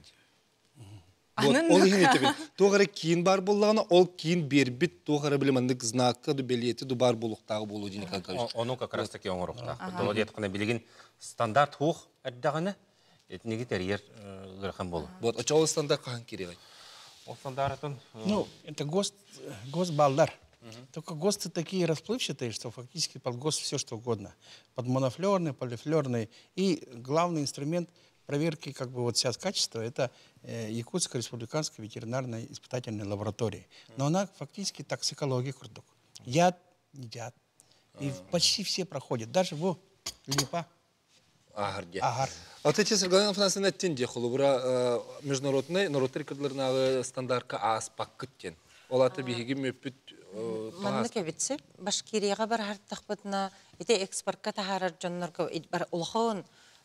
Вот, ол ең етебін. Тоғары кейін бар болғаны, ол кейін бербіт, тоғары біліміндік знакы, белеті, бар болуқтағы болу дейін қағаш.
Оны как раз таки оңырықтағы. Ол етқана білген стандарт хуқ әддағаны, етінеге тәрер ғырқан болу.
Вот, очалы стандарт қаған керек?
Ол стандартын...
Ну, это ГОСТ, ГОСТ-балдар. Только ГОСТы такие расплывчатые, что фактически под ГОСТ все что угодно. Под монофлерный, полифлерный. И главный инструмент проверки как бы вот сейчас качества, это э, Якутская республиканская ветеринарная испытательная лаборатория. Но она фактически токсикология курдук. Яд, не яд. И почти все проходят. Даже во Липа.
Агар.
Агар.
Вот эти сыргалан финансовый неттен де холубра международный, народный кадрlarına стандартка аз паккеттен. Олаты бихиги мөппүт
Манны кебитсе Башкирияга бар хартахпытна ите экспортка тахарар жоннорго бар улхон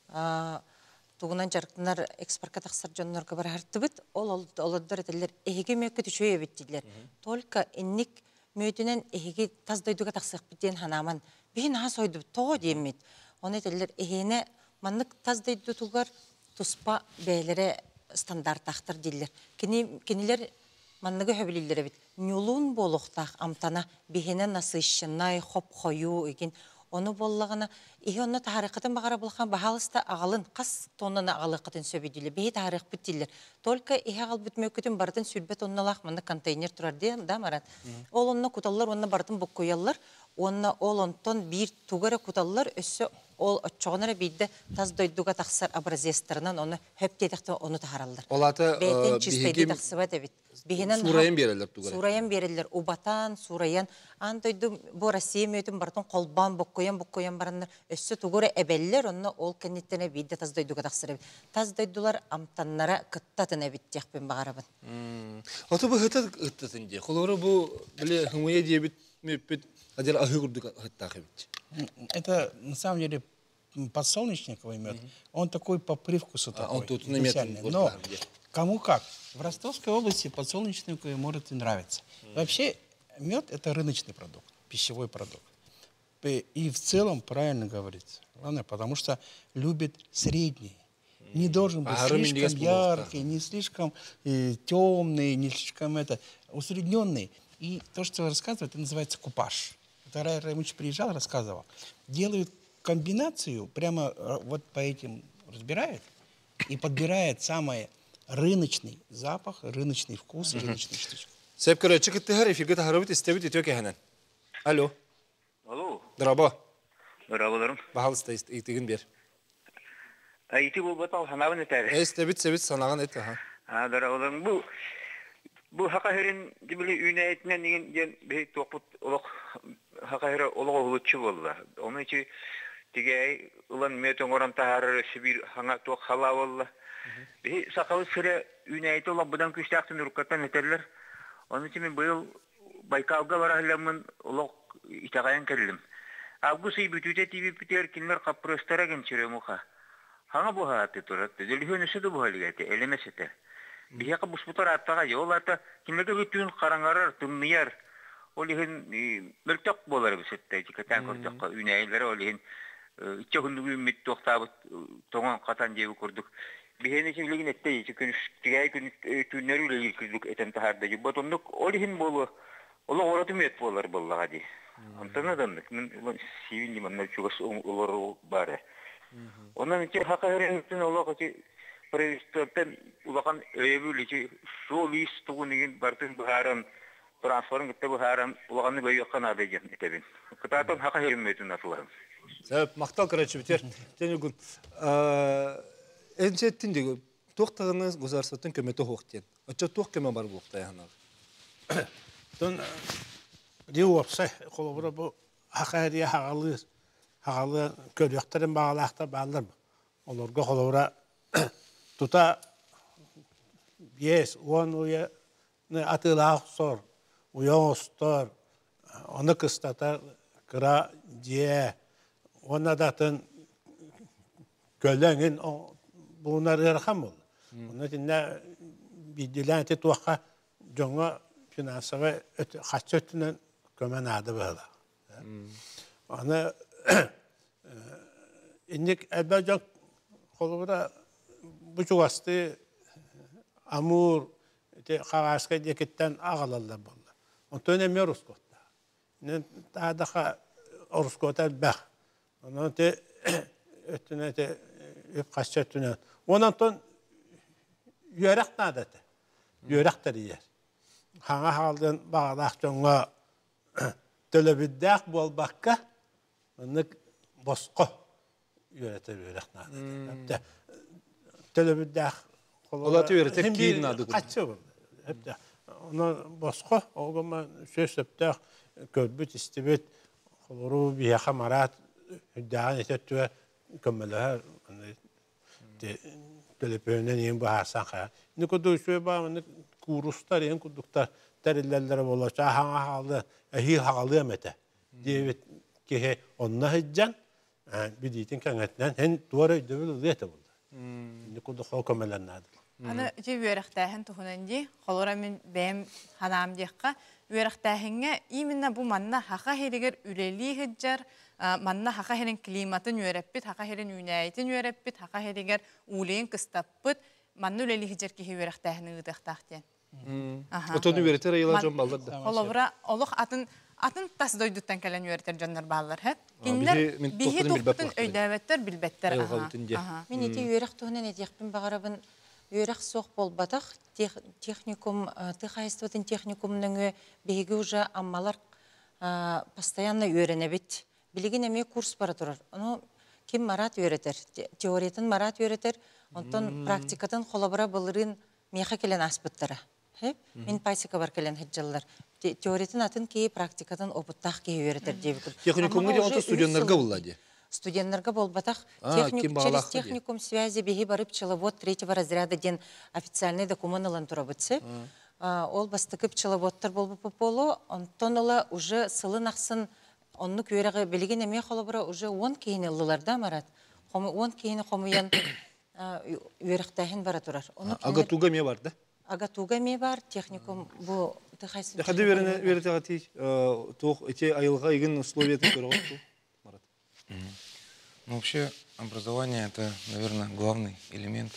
тугунан жарктынар экспортка тахсар жоннорго бар хартыбыт ол олдор этелер эһиге мөккө түшөй биттилер. Только инник мөтүнен эһиге таздойдуга тахсак битен ханаман бин ха сойду то демит. Оны этелер эһене маннык таздойду тугар туспа бээлере стандарттахтар диллер. Кини кинилер манныгы хөбилилер бит. Нюлун болохтах амтана бихене насыщынай хоп хою эген оны боллагына и онны тарихтан багара булган бахалыста агалын кас тоннаны агалыкытын сөбүдүле бей тарих биттилер. Только и агал бүтмөкөтүн бардын сүрбет онналах мында контейнер турар де да марат. Ол онны куталлар онны бардын боккояллар. Онна ол онтон бир тугара куталлар өссө ол отчоғынары бейді таз дойдуға тақсар образестерінен оны хөптедіқті оны тахаралдар.
Олаты
Бәйтен чистайды тақсыба дәбет.
Сурайын берелер тугара.
Сурайын берелер. Убатан, сурайын. Ан дойду бұл Россия мөйтін бартын қолбан бұққоян бұққоян барандар. Өссі тугары әбәлілер, оны ол кәнеттені бейді таз дойдуға тақсыр. Таз дойдулар амтаннара кыттатын әбіттеқ бен бағарабын.
Аты бұл ғыттат ғыттатын де. Қолары бұл біле ғымыя дебіт мөппет адер ахы күрдік ғыттақ әбіт.
Это на самом деле подсолнечниковый мед. Он такой по привкусу такой.
Он тут намет.
Но кому как. В Ростовской области подсолнечниковый может и нравиться. Вообще мед это рыночный продукт, пищевой продукт. И в целом правильно говорится. Главное, потому что любит средний. Не должен быть слишком яркий, не слишком э, темный, не слишком это усредненный. И то, что рассказывает, это называется купаж. Рай Раймович приезжал, рассказывал. Делают комбинацию, прямо вот по этим разбирает и подбирает самый рыночный запах, рыночный вкус и рыночный штучку.
Сәп көрәтші күтті ғар, эфирге тахарабыт істебіт етеу кәхінен. Алло.
Алло.
Драба.
Дырабаларым.
Бағалысты итігін бер.
Айти бұл батал ханабын етәрі.
Әстебіт, сәбіт санаған еті.
Дырабаларым бұл Бұл хақайырын дебілі үйіне әйтінен деген бей тоқпыт олық хақайыры олық олытшы болды. Оны үші тегей ұлан метің оран тағары Сибир хаңа тоқ хала болды. Бей сақалы сірі үйіне әйті олақ бұдан күшті ақтын ұрқаттан өтерлер. Оны үші мен бұл Байкалға барағылымын олық итағайын кәрілім. Авгусы бүтуте тиві бүтер кенлер қапырыстара кенчері мұқа. Хаңа бұға аты тұрады. Зөліхен үсі ді бұға лігәті, әлемес еті. Бияқа бұспұтар аттаға жол аты кемлерге өттуін қараңарар, тұмнияр. Ол еген мүлтақ болар бісетті. Кәтән көртіққа үйіне әйлері ол еген үтче күндігі үммет тоқтабыт тоңан қатан жебі көрдік. Бияны чеглеген әтті еші күністігай күннері үлі күздік әтен тахарды жіббат ондық ол еген болу. Олы ораты мет болар болаға де. Антаны дандық. Мен севін деманнар чуғас олары бары. Онан үтче хақа өреніктің олығы Президенттен улақан өйебілі сол ес тұғын еген бартын бұхаран, трансферін күтті бұхаран улағаны бөйіққан ады еген етебін. Күтатын хақа херметін атыларым.
Сәбіп, мақтал қарачы бітер. Тәне күн, әншеттін дегі, тоқтағыныз ғызарсаттың көметі хоқтен. Өтчі тоқ көме бар бұқтай ағанағы.
Тон, деу опсай, қолы бұра бұл хақа әрия хағалы көріқтарын бағалақта бағалар бұл. Оларға қолы бұра Тута yes, он уя атылақ сор, уян стор, оны кыстатар кыра дие, оны датын көлеңін бұлынар ерхам бол. Оны тінне биділен тет уаққа жоңа финансовы қатшы өттінен көмен ады бұла. Оны инек әлбә жоң қолығыра Бұчуғасты Амур қағасқа декеттен ағалалар болды. Онтон әме Орускотта. Тағдаға Орускотта бәқ. Онан те өттіне те өп қасча өттіне. Онан тон үйерек надады. Үйеректер егер. Қаңа қалдың бағалақ жоңға төлөбіддәқ бол баққа онық босқо үйеретер үйерек надады. Төлөбүддәқ.
Олаты үйретер кейін ады күн.
Қатшы бұл. Оны босқо, оғыма сөз сөптәқ көрбіт, істебет, қолыру бияқа марат, үддәғын ететтуә көміліғар, төлөпөйінен ең бұхарсан қая. Ні көді үшөй ба, курустар, ең күдіктар тәрілерлері болу, хаңа қалды, әхи қағалы әмәті. Девет кеге онына хыджан, бідейтін кәңетінен, хен туары өйдөбіл ұлы еті бұл. Никуда холка меленнады.
Аны же үйрәхтәһен тухунанди, холора мен бәм ханам дияққа үйрәхтәһенге именно бу манна хака херегер үрели хиджар, манна хака херен климатын үйрәппит, хака херен үйнәйтен үйрәппит, хака херегер улен кыстаппыт, манна үрели хиджар ки үйрәхтәһен ыдыктахтен.
Отону үйретер айла жон балдырды.
Холора олық атын Атын тас дойдуттан кәлен үйертер жандар бағалар, хәт? Кинлер бихи тоқтын өйдәветтер, билбеттер.
Мен еті үйерек тұғынан әдеқпін бағарабын үйерек соқ болбадық, техникум, тихайстватын техникумның бейгі уже аммалар постоянно үйеріне бет. Білеген әме курс бара тұрар. ким марат өретер. Теориятын марат өретер, онтон практикатын холобара былырын меха келен аспыттара. Мен пасика бар келен хеджаллар. Теориятын атын кей практикатын опыттах кей өретер дебікір.
Техникумга де онто студентлерге буллади.
Студентлерге болбатах
А, ким
техник,
бағалақ
через
ба
техникум связи беги барып пчеловод третьего разряда ден официальный документ алан турабытсы. Ол бастыкы пчеловодтар болбы пополу, онтон ола уже сылын ақсын онны көйрәгы белеген эме холобра уже он кейін ыллыларда марат. он кейіні хомуян үйрәқтәхін бара турар.
Агатуга ме бар, да?
Агатуга ме бар, техникум бу тыхайсын.
Хады верите гати тох эти айылга иген условия турган Марат.
Ну, вообще, образование – это, наверное, главный элемент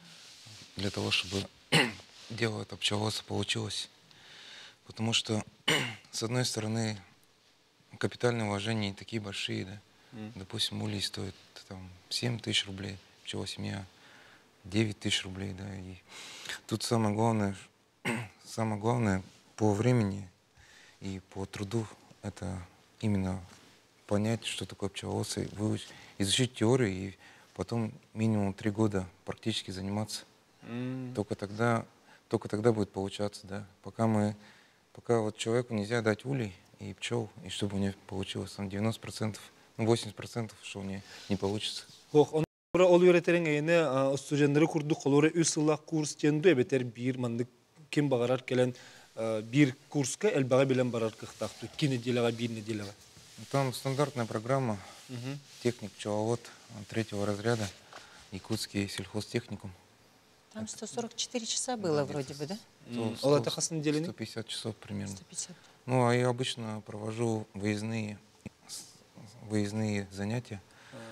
для того, чтобы дело это пчеловодство получилось. Потому что, с одной стороны, капитальные вложения не такие большие, да. Допустим, улей стоит там семь тысяч рублей, пчелосемья девять тысяч рублей, да. И тут самое главное, самое главное по времени и по труду – это именно понять, что такое пчеловодство, выучить, изучить теорию и потом минимум три года практически заниматься. Mm. Только тогда, только тогда будет получаться, да. Пока мы, пока вот человеку нельзя дать улей и пчел, и чтобы у него получилось там девяносто процентов, ну восемьдесят процентов, что у него не получится.
Ох, он ол үйретерен әйіне студенттері күрді қолыры үс сылақ курс тенді әбетер бір манды кем бағарар келен бір курска әлбаға білен барар қықтақты, кені делеға, бір неделеға.
Там стандартная программа, угу. Техник пчеловод третьего разряда, Якутский сельхозтехникум.
Там сто сорок четыре часа было, да, вроде бы, да?
сто, сто, сто пятьдесят часов примерно. сто пятьдесят. Ну, а я обычно провожу выездные, выездные занятия.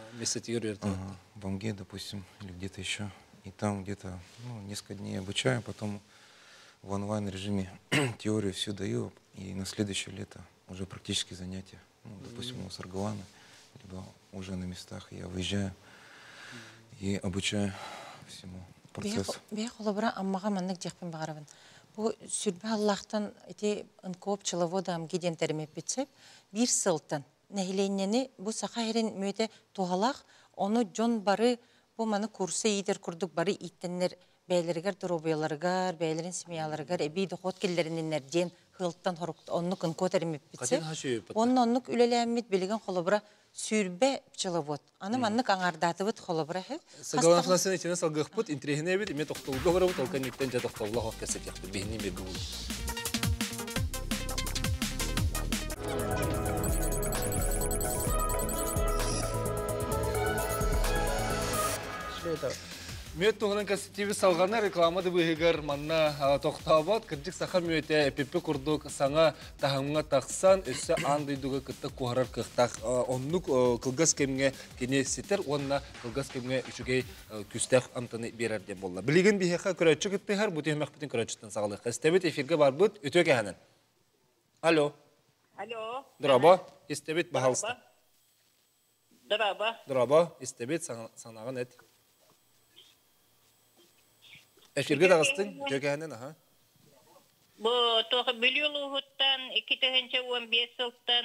Ага, в Амге, допустим, или где-то еще. И там где-то ну, несколько дней обучаю, потом в онлайн-режиме теорию всю даю, и на следующее лето уже практические занятия. Ну, допустим, у Саргалана, либо уже на местах я выезжаю и обучаю всему процессу.
Бия холобра аммага маннык жакпен багарабын. Бу сүрбе Аллахтан эти ынкоп пчеловода амгиден теремеп битсеп, бир сылтан нәһиленнени бу сахайрен мөйте тухалах, оны жон бары бу маны курсы идер курдук бары иттеннер бәйлергер дробияларгар, бәйлерин семьяларгар, эби дохот келлериннер ден хылттан хорукт оннук ынко теремеп битсеп. Онны оннук үлеләмит билеген холобра сүрбе пчеловод. Аны маннык аңардатыбыт холобра хеп.
Сагалафна сен ичине салгыхпыт интерехне бит, име токтолду горабыт, толканниктен жа токтоллах кесек якты, бехни беби бул. Мөт тоғырын кәсіптеві салғаны рекламады бұйығыр манна тоқтабат, кірдік сақар мөте әпепі күрдік саңа тағымға тақсан, өсі андайдығы күтті қоғырар қықтақ. Оннық қылғас кемге кене сетер, онына қылғас кемге үшігей күстәқ антыны берерден болла. Білеген бейхеқа күрәтші күттігер, бұты емек бітін күрәтшіттен сағылық. Әстебет эфирге бар бұд, өте кәхінін. Алло.
Алло.
Дұраба, әстебет бағалысты.
Дұраба.
Дұраба, әстебет санағын әт. Эфирге дағыстың, жөкәнен, аха.
Бұ тоғы біліолу ғыттан, екі тәхінші он бес сылттан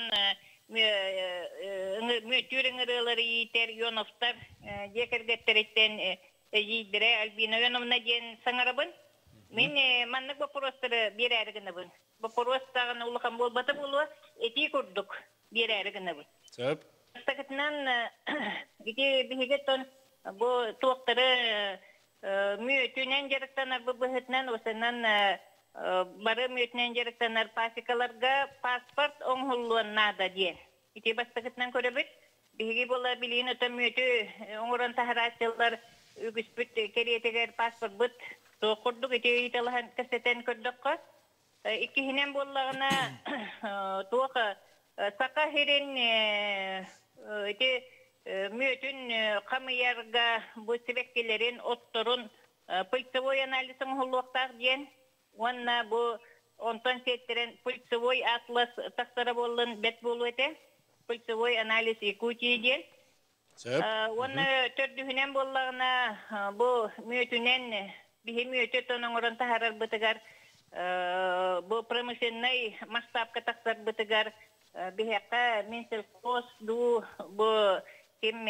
мөтүріңірілері етер, йоновтар, декергеттереттен ейдірі Альбина Йоновна ден саңарабын. Мен маннық бұпыростыры бір әрігіні бұн. Бұпыростағын ұлыған болбаты болуы, әти күрдік бір әрігіні бұн.
Сөп.
Стақытынан, екі бігеттен бұ тоқтары мүйетінен жарықтанар бұл бұхытынан, осынан бары мүйетінен жарықтанар пасикаларға паспорт оңғылуын нада ден. Ити бастықытынан көребіт, бігі бола білейін өтін мүйеті оңырын тахарасылар үгіспіт керетегер паспорт бұт тоқырдық, ити үйталыған кәсетен көрдіққа. Иккихінен болағына тоқы сақа херен ити мөтін қамыярға бұл себеккелерін отторын пыльцевой анализын ғылуқтақ ден. Онна бұл онтан сеттерін пыльцевой атлас тақтара болын бәт болу әте. Пыльцевой анализ Якутия ден. Онна төрдігінен болағына бұл мөтінен бігі мөті тонын ұрын тахарар бұтығар бұл промышленный масштабқа тақтар бұтығар бігеққа менсел қос ду бұл кем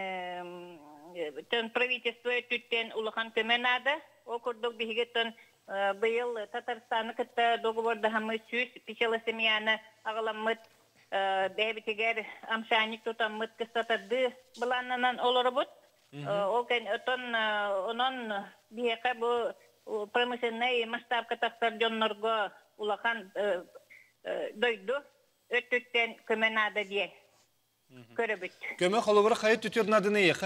тон правительство түттен улахан көменада, о курдук бигеттен быйыл Татарстаны кытта договорда хамы сүз пичала семьяны агаламмыт бәбитегер амшаник тутаммыт кыстатады буланнан олорбут. Ол кен тон онон бияка бу промышленный масштабка тактар жоннорго улахан дойду өттүттен көменада дие. Көрөбүт.
Көмө холобура кайы түтүрүн адыны ека?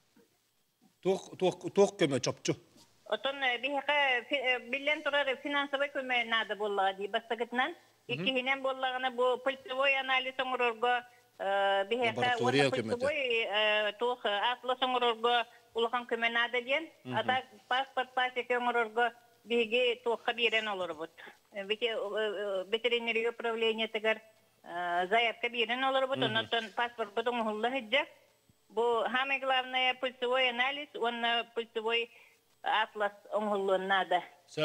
Ток ток ток көмө чопчу.
Отон бияка билен турар финансовый көменада болла ди бастагытнан. Иккинен боллагына бу пультевой анализ оңорго бияка пультевой тох атлы оңорго улахан көменада диен. Ата паспорт пасек оңорго биге тохка берен олорбут. Ветеринария управление тегер заявка берен олорбут. Онтон паспорт потом хулла хиджа. Бу самое главное пультевой анализ, он пультевой атлас оңгулун нада.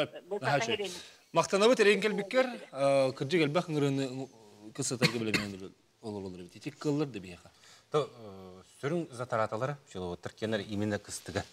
Мактанабы тереңкел биккер, кыржыгел бакыңрыны кысатарга билемен ололор бит. Тик кыллар да бияка.
То сүрүн затараталары, жолу тиркенер именно кыстыга.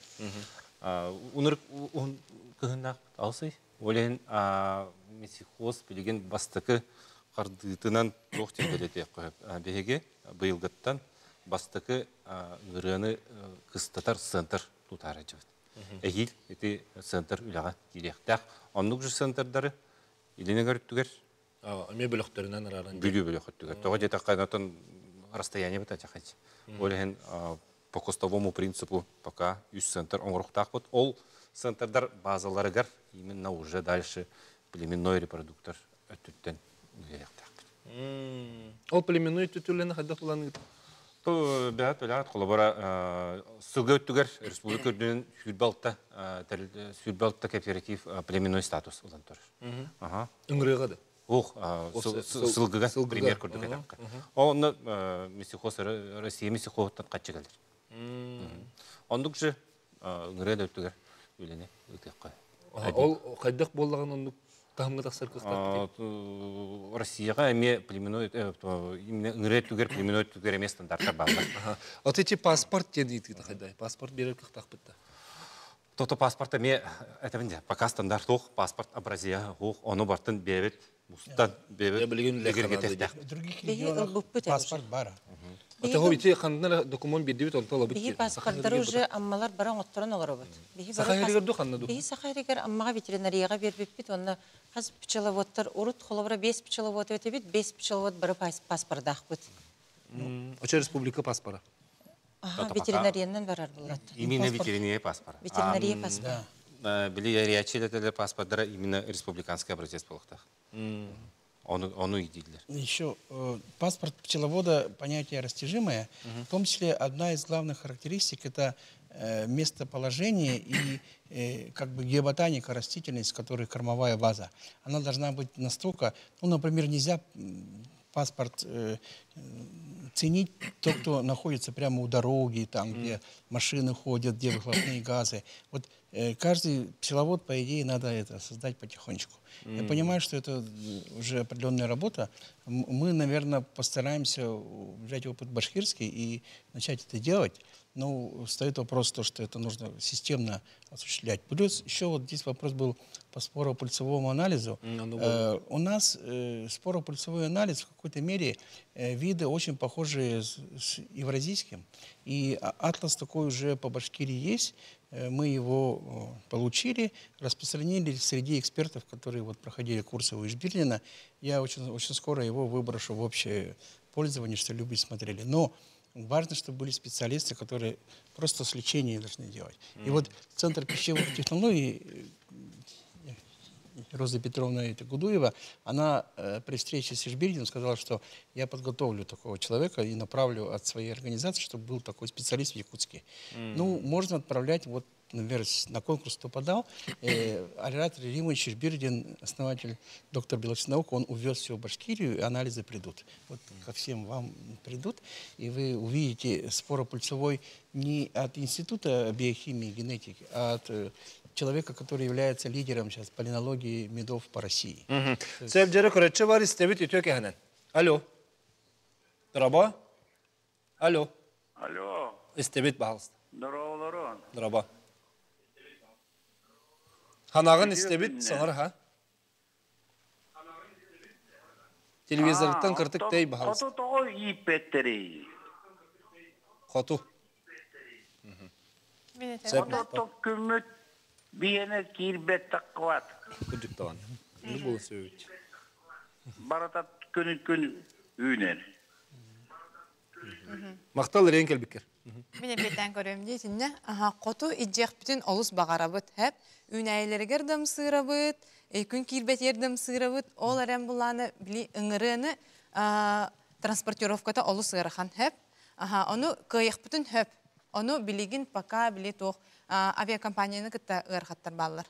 Унур кыгынак алсый. Олен месихоз билеген бастыкы кардытынан тох тергелете коюп беге быйылгыттан бастыкы ырыны кыстатар центр тутары жыбыт. Эгил эти центр үлага директак. Оннук же центрдары илене көрүттүгөр.
А, эме бөлөктөрүнөн арарын.
Бүлү бөлөктүгөр. Тога жета кайнатан расстояние бит ачакайчы. Олен по костовому принципу пока үч центр оңруктак бут. Ол центрдар базаларыгар именно уже дальше племенной репродуктор өттүттен директак.
Ол племенной түтүлөнө хаддатуланы
То бәт беләт коллабора сугөттүгөр республикадан сүрбалтта сүрбалтта кооператив племенной статус улан тур. Ага.
Үңрөгө да.
Ох, сылгыга пример көрдүк этакка. Оны месихоз Россия месихоздон качы келдир. Ондук же үңрөдө өттүгөр үлене өтөк кой.
Ол кайдак боллаган ондук тамга таксыр кыктап.
Россияга эме племенной именно үңрөтүгөр племенной түгөр эмес стандарттар бар.
Вот эти паспорт денег кайдай. Паспорт берер кыктак битти.
То-то паспорт эме это менде пока стандарт ох паспорт образия ох ону бартын бебет мустан бебет легергетек.
Других регионов паспорт бара.
Это хоббите ханна документ бедибит он толо бит.
Бихи паспорттар уже аммалар баран отторон олоробот. Бихи
Сахаригерду ханна ду.
Бихи сахаригер аммага ветеринарияга бербеп бит, онна хаз пчеловодтар урут холобра бес пчеловод өтөбит, бес пчеловод бары паспордах бит.
Оча республика паспора.
Ага, ветеринариядан барар булат.
Именно ветеринария паспорт.
Ветеринария паспорт.
Били рячилетелер паспорттары именно республиканский образец болуктах. Он, он уйдилер.
Еще э, паспорт пчеловода понятие растяжимое. Uh-huh. В том числе одна из главных характеристик это э, местоположение и э, как бы геоботаника, растительность, которая кормовая база. Она должна быть настолько, ну, например, нельзя паспорт э, ценить то, кто находится прямо у дороги, там, mm. где машины ходят, где выхлопные газы. Вот э, каждый пчеловод, по идее, надо это создать потихонечку. Mm. Я понимаю, что это уже определенная работа. Мы, наверное, постараемся взять опыт башкирский и начать это делать. Но стоит вопрос, то, что это нужно системно осуществлять. Плюс еще вот здесь вопрос был по споропульсовому анализу. Mm, э, у нас э, споропульсовой анализ в какой-то мере э, виды очень похожие с, с евразийским. И атлас такой уже по Башкирии есть. Э, мы его э, получили, распространили среди экспертов, которые вот проходили курсы у Ишбирлина. Я очень, очень скоро его выброшу в общее пользование, что люди смотрели. Но важно, чтобы были специалисты, которые просто с лечением должны делать. Mm-hmm. И вот Центр пищевых технологий Роза Петровна Гудуева, она э, при встрече с Ишбирдином сказала, что я подготовлю такого человека и направлю от своей организации, чтобы был такой специалист в Якутске. Mm-hmm. Ну, можно отправлять, вот, например, на конкурс, кто подал, э, Арират Римович Ишбирдин, основатель, доктор биологических наук, он увез все в Башкирию, и анализы придут. Вот ко всем вам придут, и вы увидите споропульсовой не от Института биохимии и генетики, а от э, человека, который является лидером сейчас полинологии медов по России.
Севджера короче варис тебит итёке ханан. Алло. Траба? Алло.
Алло,
Истебет бағылысты.
здорово,
Драба. Ханағын истебет саңыр, ха? Телевизордтан кыртык тей бағылысты.
Қоту тоғы ипеттері.
Хоту.
Қоту тоқ күміт бейені кирбет таққуат.
Күдік таған. Бұл бұл сөйт.
Баратат күні күн үйнер.
Мақтал рейн келбіккер.
Мен беттен көрем дейтінне, қоту иджеқ бүтін олыс бағарабыт, әп, үнәйлергер дым сырабыт, күн кирбет ердім сырабыт, ол әрем бұланы білі үңіріні транспортировката олыс сырахан, әп, оны күйек бүтін, әп, оны білігін пока білі тоқ авиакомпанияны күтті ұғырғаттар балылар.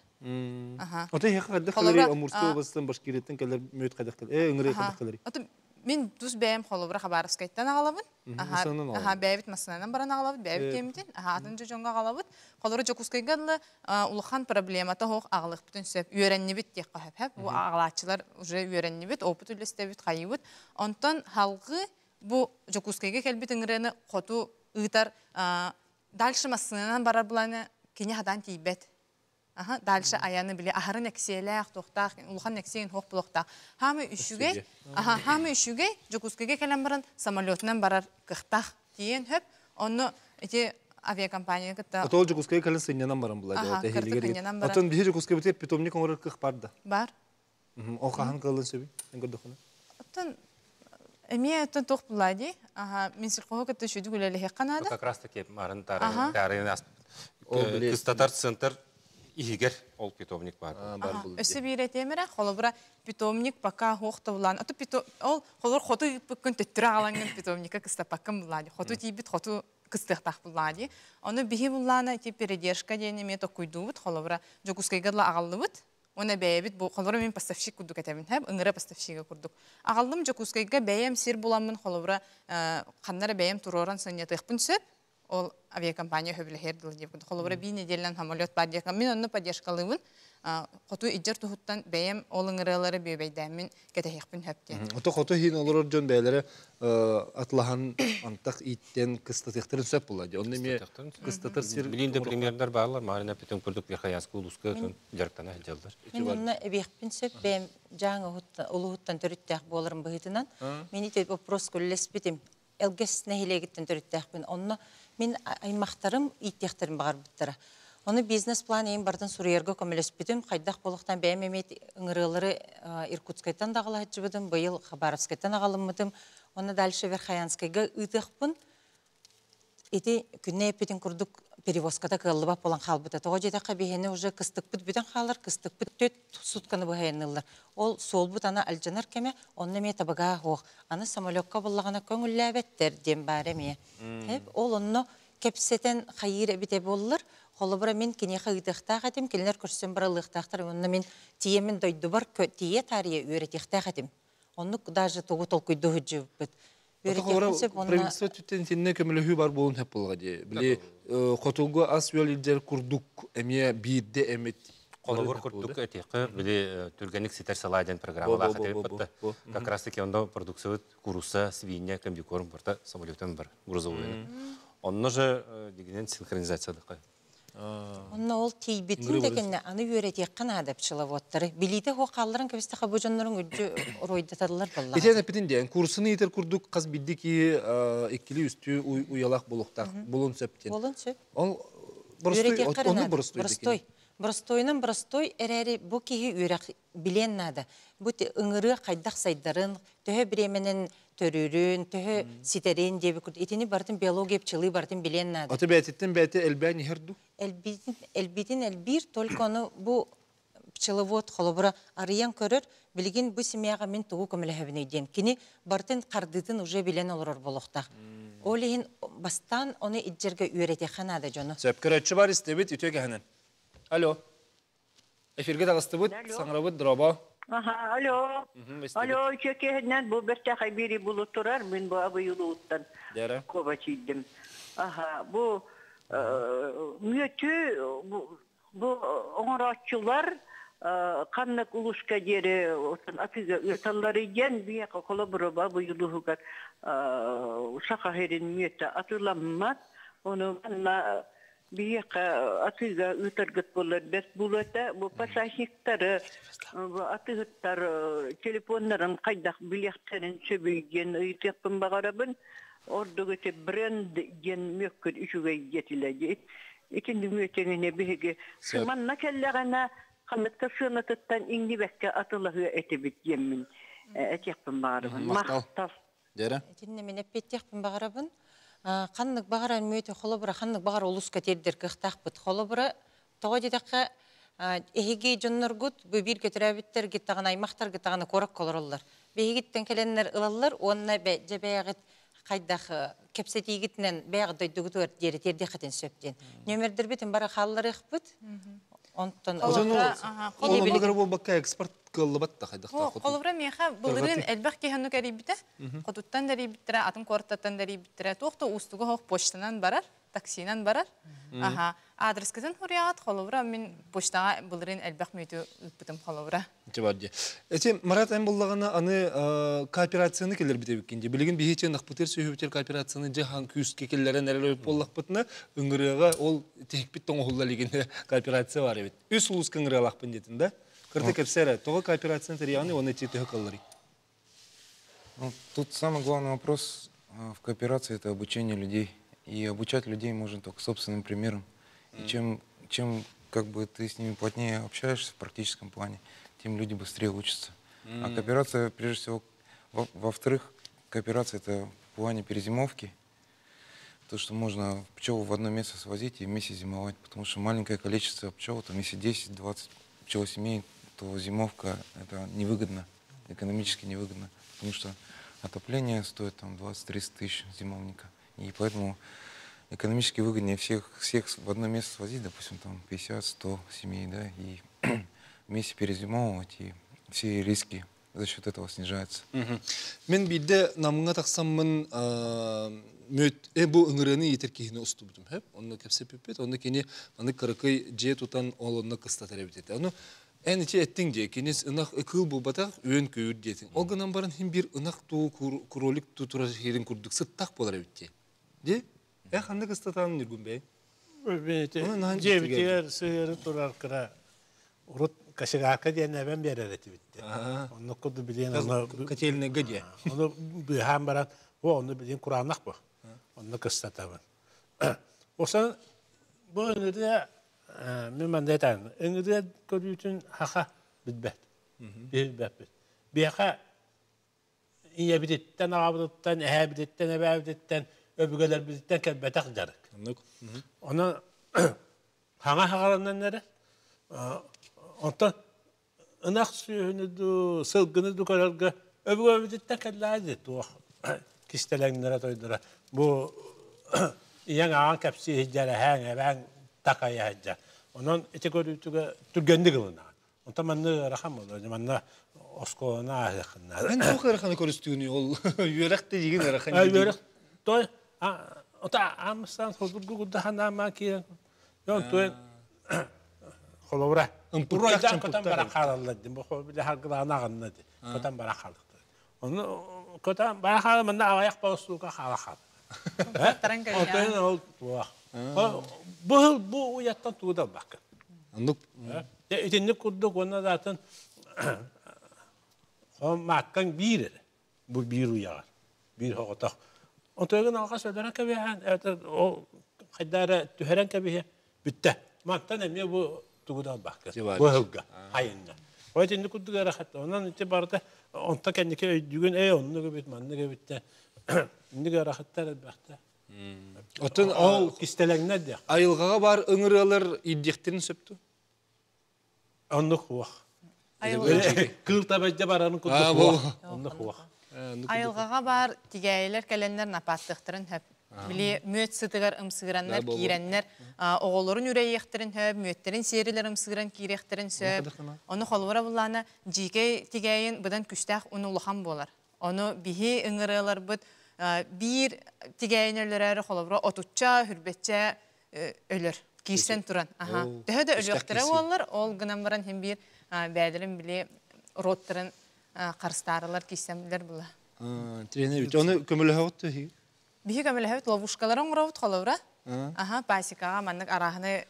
Оты хеқ қадық қалары Амурский областан Башкиреттен кәлер мөйт қадық қалары, ә, үңірі қадық қалары.
Мен дүз бәйім қолыбыра Хабаровскайттан ағалабын. Бәйбіт масынанан баран ағалабын, бәйбіт кемітін. Атынжы жоңға ағалабын. Қолыры Жокускайғадылы ұлыған проблемата хоқ ағылық бүтін сөп. Үйренні біт дек қағып. Бұл ағалатчылар уже үйренні біт, опыт үлесті біт қайы біт. Онтан халқы бұл Жокускайға кәлбіт үңірені қоту ұйтар дальше масынанан барар бұланы кене хадан тейбет. Дальше аяны біле ахарын әкселәк, тоқтақ, ұлған әксейін хоқ бұлықтақ. Хамы үшіге, хамы үшіге Жокускайға кәлем баран самолетінен барар қықтақ дейін хөп. Оны әте авиакомпания күтті.
Ото ол Жокускайға кәлін сынянан баран бұлайды.
Аха, кірді кінянан баран.
Отын бейі Жокускай бітер питомник оңырыр қық барды.
Бар.
Ол қағын қылын сөбі?
Отын әме өттін тоқ бұлайды. Мен сілқоғы күтті шүйді гүлелі хек қанады.
Как раз таки марын тарын кыстатар центр игер ол питомник бар.
Өсі бейір әтемірі, қолыбыра питомник пока хоқты бұлан. Ол қолыр қоту күн төттірі ағаланған питомника кыста паккын бұлады. Қоту тейбіт, қоту кыстықтақ бұлады. Оны бейі бұланы передержка дейіне мет оқойду бұд, қолыбыра Жокускайғадла ағалды бұд. Оны бәйбіт, қолыбыра мен поставщик күрдік әтемін, үңірі поставщиға күрдік. Ағалдым Жокускайға бәйім сер бұламын, қолыбыра қаннары бәйім тұроран сынетіқпін сөп. Ол авиакомпания хөбілігерділі деп күнді. Қолыбыра бей неделен самолет бар дейін. Мен оны поддержкалығын, қоту иджар тұхыттан бәйім олың ұрылары бейбейдәмін кәтәхекпін хөпте.
Оты қоту хейін олар жон бәйлері атлаған антақ иттен кыстатықтырын сөп болады. Оны ме кыстатыр сер...
Білінде примердар бағылар, марина петен күрдік бейхаясқы ұлысқы жарықтана әжелдір.
Мен оны әбекпін сөп бәйім жаңы ұлы ғыттан түріттәқ болырым бұғытынан. Мен ете вопрос көлілес бітім. Әлгес нәхилегіттен түріттәқ бін. Оны мен аймақтарым иттектірім бағар бұттыра. Оны бизнес план ең бардын Сурьерге көмелес бітім. Қайдақ болықтан бәйім әмет ұңырылары Иркутскайттан дағыла әтші бұдым. Бұйыл Хабаровскайттан ағалым бұдым. Оны дальше Верхаянскайға ұйтық бұн. Эти күнне эпиден курдук перевозкада кыллыба болан халбыта. Тоға жеда қабихені уже кыстық бүт бүтін қалар, кыстық бүт төт сутканы бұхайынылар. Ол сол бұт ана алжанар кеме, онны ме табыға хоқ. Аны самолетка болағына көңілі әбеттер дем бәрі ме. Ол онны кепсетен қайыр әбіте болылыр. Қолы бұра мен кене қағыдықтақ әдім, келінер көрсен бұра лықтақтыр. Онны мен тиемен дойды бар, тие тария өретектақ әдім. Онны даже тоғы тол көйді хүджі бүт.
Правительство түттен көмілі бар болын әп болға де. Біле, қотылғы ас өл елдер күрдік әме бейді әмет.
Қолығыр күрдік әтеқі, біле түргенік сетер салайден программалар қатеріп бұтты. Как раз таки онда продукция куруса, свинья, комбикорм бұрта самолеттен бар грузовойны. Онны же дегенен синхронизацияды қай.
Онна ол тейбетін дегенне аны өретек қана адапшылы воттары. Билейді хоқаларын көбісті қабыжанларын өджі ройдатадылар болла.
Етен әпетін дейін, курсыны етер күрдік қаз білді ки екілі үсті уялақ болуқтақ, болын сөптен.
Болын сөп.
Ол
бұрыстой. Бұрыстойынан бұрыстой әрәрі бұл кейі өрек білен нады. Бұл ұңыры қайдақ сайдарын, төхі біременін төрірін, төхі ситерен дебі күрді. Етені бардың биология пчылы бардың білен нады.
Аты бәтеттен бәті әлбән ехерді?
Әлбетін әлбір, только оны бұл пчылывод қолыбыра арыян көрір, білген бұл семияға мен тұғы көмілі әбінейден. Кені бардың қардытын уже білен олырыр болуқтақ. Олейін бастан оны иджерге үйрете қанады жоны.
Сөпкірәтші бар істебет, үтеге ханан. Алло. Эфирге тағысты бұд, саңыра бұд, дроба.
Аха, алло. Алло, чекеһеннән бу бер тәхәбири булып турар, мин бу абы юлуттан.
Дәре.
Коба чидем. Аха, бу мөтү бу оңрачылар Kannak uluska jere otan apiga ıtalları gen bir yaka kolabora babu yuluhugar şakaherin miyete atılanmaz. Onu anla bir yaka apiga ıtargıt bolar bes bulata bu pasajniktarı atıgıttar telefonların kaydak bilyaktarın söbüygen ıtıyapın bağarabın orada göte brand gen mükür üçüge yetilecek. İkinci müyetengine bihege sımanna kellerine kanıtka sığınatıttan indi bekke atılahı etibit yemin etiyakpın bağırabın. Mahtal.
Dere?
Etинне мен эппеттехпин багарабын. Каннык багаран мөйте холобура каннык багар улуска тердер кыхтахпыт. Холобура тога жедакка эхиги жонноргут бу бир көтөрөбүттер гиттаган аймактар гиттаган корак колороллар. Бегиттен келеннер ылаллар, онна жебеягыт кайдах кепсетигитнен беяг дойдугутур жери терде хатен сөптен. Нөмердер битин бара халлары ыхпыт. Онтон
Ол багар бу бакка экспорт кыллыбат та хайдакта.
Коловра меха булырын элбах кехану карибите. Кодуттан дарибитре, атын кортаттан дарибитре. Тохто устуга хох почтанан барар, таксинан барар. Аха, адрес кызын хурият коловра мен почтага булырын элбах мөтө үппүтүм коловра.
Жабарди. Эти Марат эм буллагана аны кооперацияны келер битебиккенде. Билген бихечен акпытер сөйөбүтер кооперацияны жахан күс кекеллерен эрелеп боллакпытны үңгүрөгө ол техпиттен оголла легенде кооперация бар эбит. Үс улус кыңгыралакпын детин да. Кырты кепсере, того кооперацияны терияны он эти тыхкаллары.
Тут самый главный вопрос в кооперации — это обучение людей. И обучать людей можно только собственным примером. И чем, чем как бы ты с ними плотнее общаешься в практическом плане, тем люди быстрее учатся. Mm. А кооперация, прежде всего, во-вторых, кооперация — это в плане перезимовки. То, что можно пчел в одно место свозить и вместе зимовать. Потому что маленькое количество пчел, там, если десять-двадцать пчелосемей, то зимовка — это невыгодно, экономически невыгодно. Потому что отопление стоит там двадцать-тридцать тысяч зимовника. И поэтому экономически выгоднее всех, всех в одно место свозить, допустим, там пятьдесят-сто семей, да, и вместе перезимовывать, и все риски за счет этого снижаются.
Мен бидде намыңа тақсаммын мөт эбу ыңырыны етер кейіні ұсты бұдым. Онны кәпсеп өппет, онны кені аны кырықай же тұтан олынны қыста тәрәбет етті. Оны ән иче әттің же, кенес ынақ кыл бұл батақ өен көйір дейтін. Олғынан барын хем бір ынақ туы күролік тұтыра жерін күрдік сыттақ болар өтте. Де? Ә қанды қыстатанын үргін бәй?
Жебітер сүйері тұрар қыра ұрыт кашығақы дейін әбен берер әті бітті. Оны құды білейін.
Кәтеліне ғыде.
Оны бұйхан баран, оны білейін құранақ бұл. Оны қыстатабын. Осан бұл өңірде мен маңда айтайын. Өңірде көрүйтін хақа бітбәт. Бітбәт біт. Бияқа ие бітеттен, аға бітеттен, әе бітеттен, әбә бітеттен, öbürgeler bizden kelbete kıdarık. Ona hana hağarandan nere? Ondan ınak suyunu du, sılgını du kararga öbürgeler bizden kellerdi. Kistelenlere toydura. Bu iyan ağan kapsi hiccara henge ben takaya hiccar. Onun eti görüntüge türgendi kılına. Ondan manlı rakam olur. Manlı oskoğuna ahıkınlar.
Ben çok rakanı korustuyunu ol. Yörek de yigin rakanı.
Yörek. Toy ota amstan hozurgu gudahana makiyen yon toy kolora roydan kotan barakaladı bu bile hargılana gannadı kotan barakaladı onu kotan barakaladı manda ayak basuka halakal o bu bu uyattan tuğda bakın
anlık
etinli kurduk ona zaten o makkan bir bu bir uyar bir hoğutak Otoygun alqa söyleyen kebihen, o kaydara tüheren kebihe bitti. Maktan emniye bu tuğudan bakır. Bu hılga, hayınca. O etini kudduk ara hatta. Ondan itibarda, onta kendiki öydüğün ey onunu göbit, manını göbitti. İndi ara hatta elbette.
Otun o
kistelen ne diyor?
Ayılgağa var ıngırılır iddiktirin söptü?
Onu kuvak. Kıl tabacca baranın kudduk kuvak. Onu kuvak.
Ayılgağa бар тигәйләр кәләннәр напаттыктырын һәп. Биле мөт сытыгар ымсыгыраннар кирәннәр, оголорын үрәйехтерин һәп, мөттерин серилер ымсыгыран кирәхтерин сөп. Оны холвара буллана җигәй тигәйен будан күчтәх уны улхан булар. Оны бихи ыңгыралар бит бир тигәйнәләре холвара отучча, хүрбәтчә өлөр. Кирсен туран. Аха. Төһә дә өлөктәре булалар, ол гынан баран һәм бир бәдерін біле роттарын қарыстарылар кейсемдер бұла.
Тренер бит. Оны көмілі хауытты хи?
Бихи көмілі хауыт ловушкалар оңыравыт қолаура. Аха, пасикаға маннык арахыны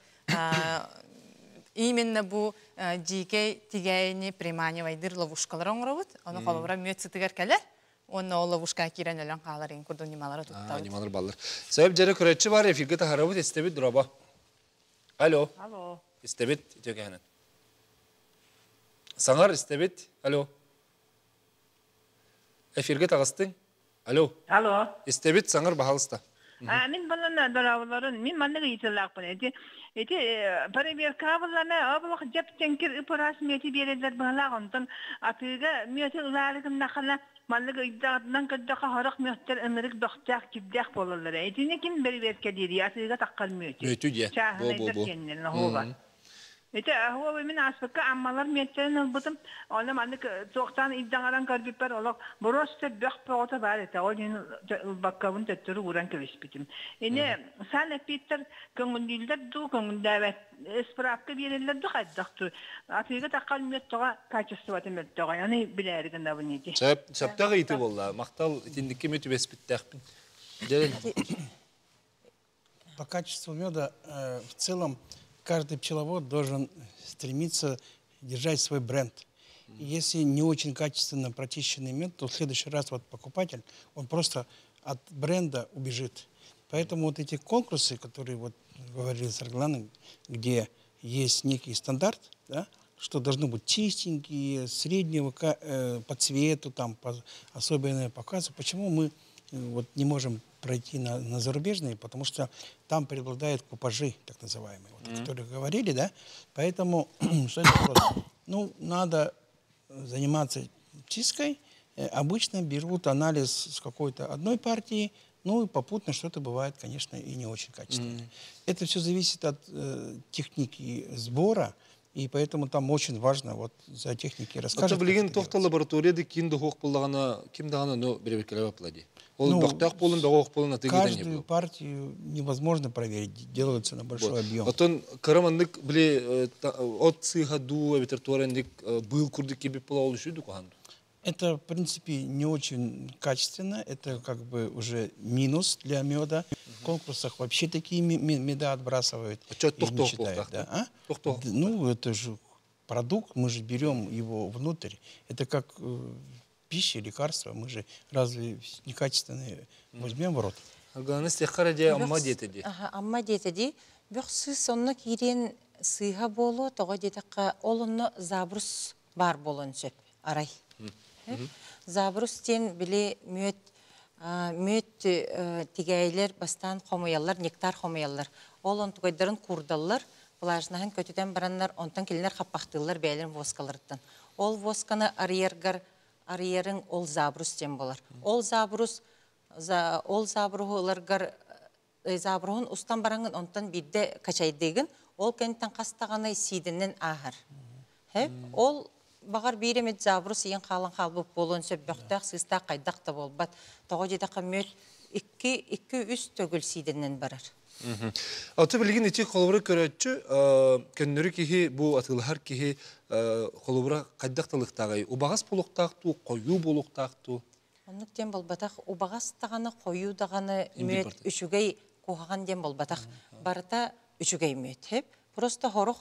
именно бу жикей тигейни приманивайдыр ловушкалар оңыравыт. Оны қолаура мөт сытыгар кәлер. Оны ол ловушка кирен өлен қалар ең күрді немалары тұттауыт.
Немалар балар. Себеп жәрі күретші бар, эфирге тахарабыт, істебет дұраба. Алло.
Алло.
Істебет, итөкәнен. Саңар, істебет. Алло. Эфирге тағыстың. Алло.
Алло.
Істебет, саңар бағалыста.
Мен баланы дұрауыларын, мен манығы етілақ бұл. Эти проверкабыланы, абылық жеп тенкер ұпырас меті берелер бағалақ, онтан атыға меті ұларығын нақала манығы үйдағынан көддіға хорық мөттер ұмырық доқтақ кибдәқ болылары. Этіне кем проверка дейді, атыға таққал меті.
Меті де. Бо-бо-бо.
Это هو من أسبق عمالر ميتين البطم أنا ما عندك توقتان إذا عران كاربي بر الله بروست بيخ بقطة بعد تقولين البكون تترو وران كويس بيتم إنه سال بيتر كون ديلد دو كون دابت إسبراك كبير اللد دو خد دكتور أتيجي تقال ميتوغا كاتشستوات ميتوغا يعني بلا رجعنا بنيتي
سب سب تغيتي والله مختال تندك ميتو بس بتاخد جل
По качеству меда в целом каждый пчеловод должен стремиться держать свой бренд. И если не очень качественно прочищенный мед, то в следующий раз вот покупатель, он просто от бренда убежит. Поэтому вот эти конкурсы, которые вот говорили Сарглан, где есть некий стандарт, да, что должны быть чистенькие, среднего э, по цвету, там, по особенные показы. Почему мы вот не можем пройти на, на зарубежные, потому что там преобладают купажи, так называемые, вот, mm-hmm. о которых говорили, да. Поэтому, что это просто? Ну, надо заниматься чисткой. Обычно берут анализ с какой-то одной партии, ну и попутно что-то бывает, конечно, и не очень качественное. Mm-hmm. Это все зависит от э, техники сбора, и поэтому там очень важно вот за техники рассказать.
Это блин, то, что лаборатория, кем до хох полгана, кем дана, но берегли плоди.
Ну, каждую партию невозможно проверить, делается на большой вот. Объем.
Вот он, караманник, бли, от цыгаду, авиаторторенник, был курдики бипола улучшить духанду.
Это, в принципе, не очень качественно, это как бы уже минус для меда. В конкурсах вообще такие меда отбрасывают.
А что
не считают, да? А? Ну, это же продукт, мы же берем его внутрь. Это как пища, лекарства, мы же разве некачественные возьмем в рот?
Главное, стихара де амма детеди.
Ага, амма детеди. Бөхсі сонны кирен сыйға болу, тоға детеққа олынны забрус бар болын сөп, арай. Забрус тен біле мөт, мөт тигәйлер бастан хомаялар, нектар хомаялар. Олын тугайдарын курдалар, бұлажынағын көтіден баранлар, онтан келінер қаппақтылар бәйлерін воскаларыттан. Ол восканы арьергар арьерин ол забрус тем болар. Ол забрус, ол забрухыларгар, забрухын устан бараңын онтан бидде качайдегін, ол кенттен қастағаны сидінен ағыр. Ол бағар беремет забрус ең қалын қалбып болуын сөп бөқтақ, сыстақ, қайдақ та болбат. Тоғы жедақы мөт екі-үш төгіл сидінен барар.
Аты білген еті қолыбыра көрәтші, көннері кеге бұл атылығар кеге қолыбыра қайдақталықтағай. Убағас болуқтақты, қою болуқтақты?
Оннықтен болбатақ, убағас тағаны, қою дағаны мөт үшігей қоғаған ден болбатақ. Барыта үшігей мөт. Просто хорық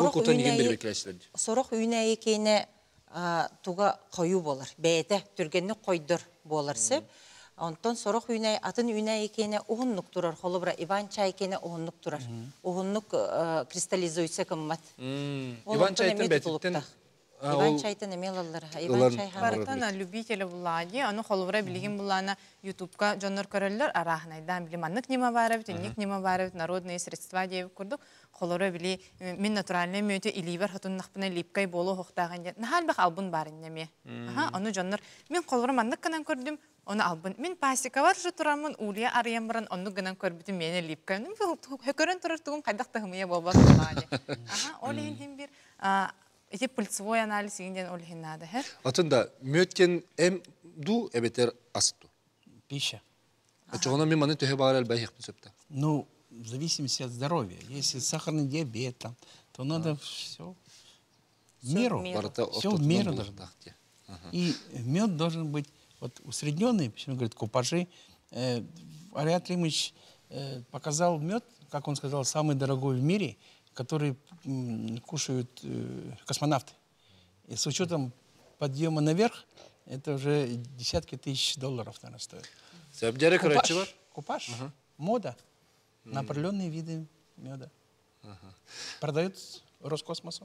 үйнәйі кейіне туға қою болар. Бәйті түргенні қойдыр болар сеп. Онтон сорох үйнәй, атын үйнәй екені оғынлық тұрар, қолыбыра Иван чай екені оғынлық тұрар. Оғынлық кристаллизуйся кыммат.
Иван чайтын бәтіттен?
Иван чайтын әмел алылар. Иван чай
Барытана любителі бұлади, аны қолыбыра білген бұланы ютубка жонор көрілер, арахнайдан білім анық нема барабит, нек нема барабит, народные средства дейіп көрдік. Қолыбыра білі, мен натуральный мөті илибар хатыннақпына липкай болу хоқтаған ден. Нахал бақ албын барын неме. Оны жонор, мен қолыбыра маннық қынан көрдім. Оны албын. Мен пасика бар жы тұрамын, улия арыян баран, оны гынан көрбітім мені липкай. Хөкөрін тұрыр тұғын қайдақ тағымия болбас болағаны. Олы хенден бір, эти пыльцевой анализ егенден олы хен нады.
Атында, мөткен әм ду әбетер асытту?
Пища.
А чоғына мен маны төхе бағар әлбәй хекпін сөпті?
Ну, в зависимости от здоровья. Если сахарный диабет, там, то надо все меру.
Барыта
Все в
оттотунан
меру
булар
должно быть.
тахте.
И мед должен быть вот усредненный, почему говорит, купажи. Э, Ариат Римович э, показал мед, как он сказал, самый дорогой в мире, который м, кушают э, космонавты. И с учетом подъема наверх, это уже десятки тысяч долларов, наверное, стоит.
Сәбдәрі көрәтші бар?
Купаж, купаж, мода на определенные виды меда. Продают Роскосмосу.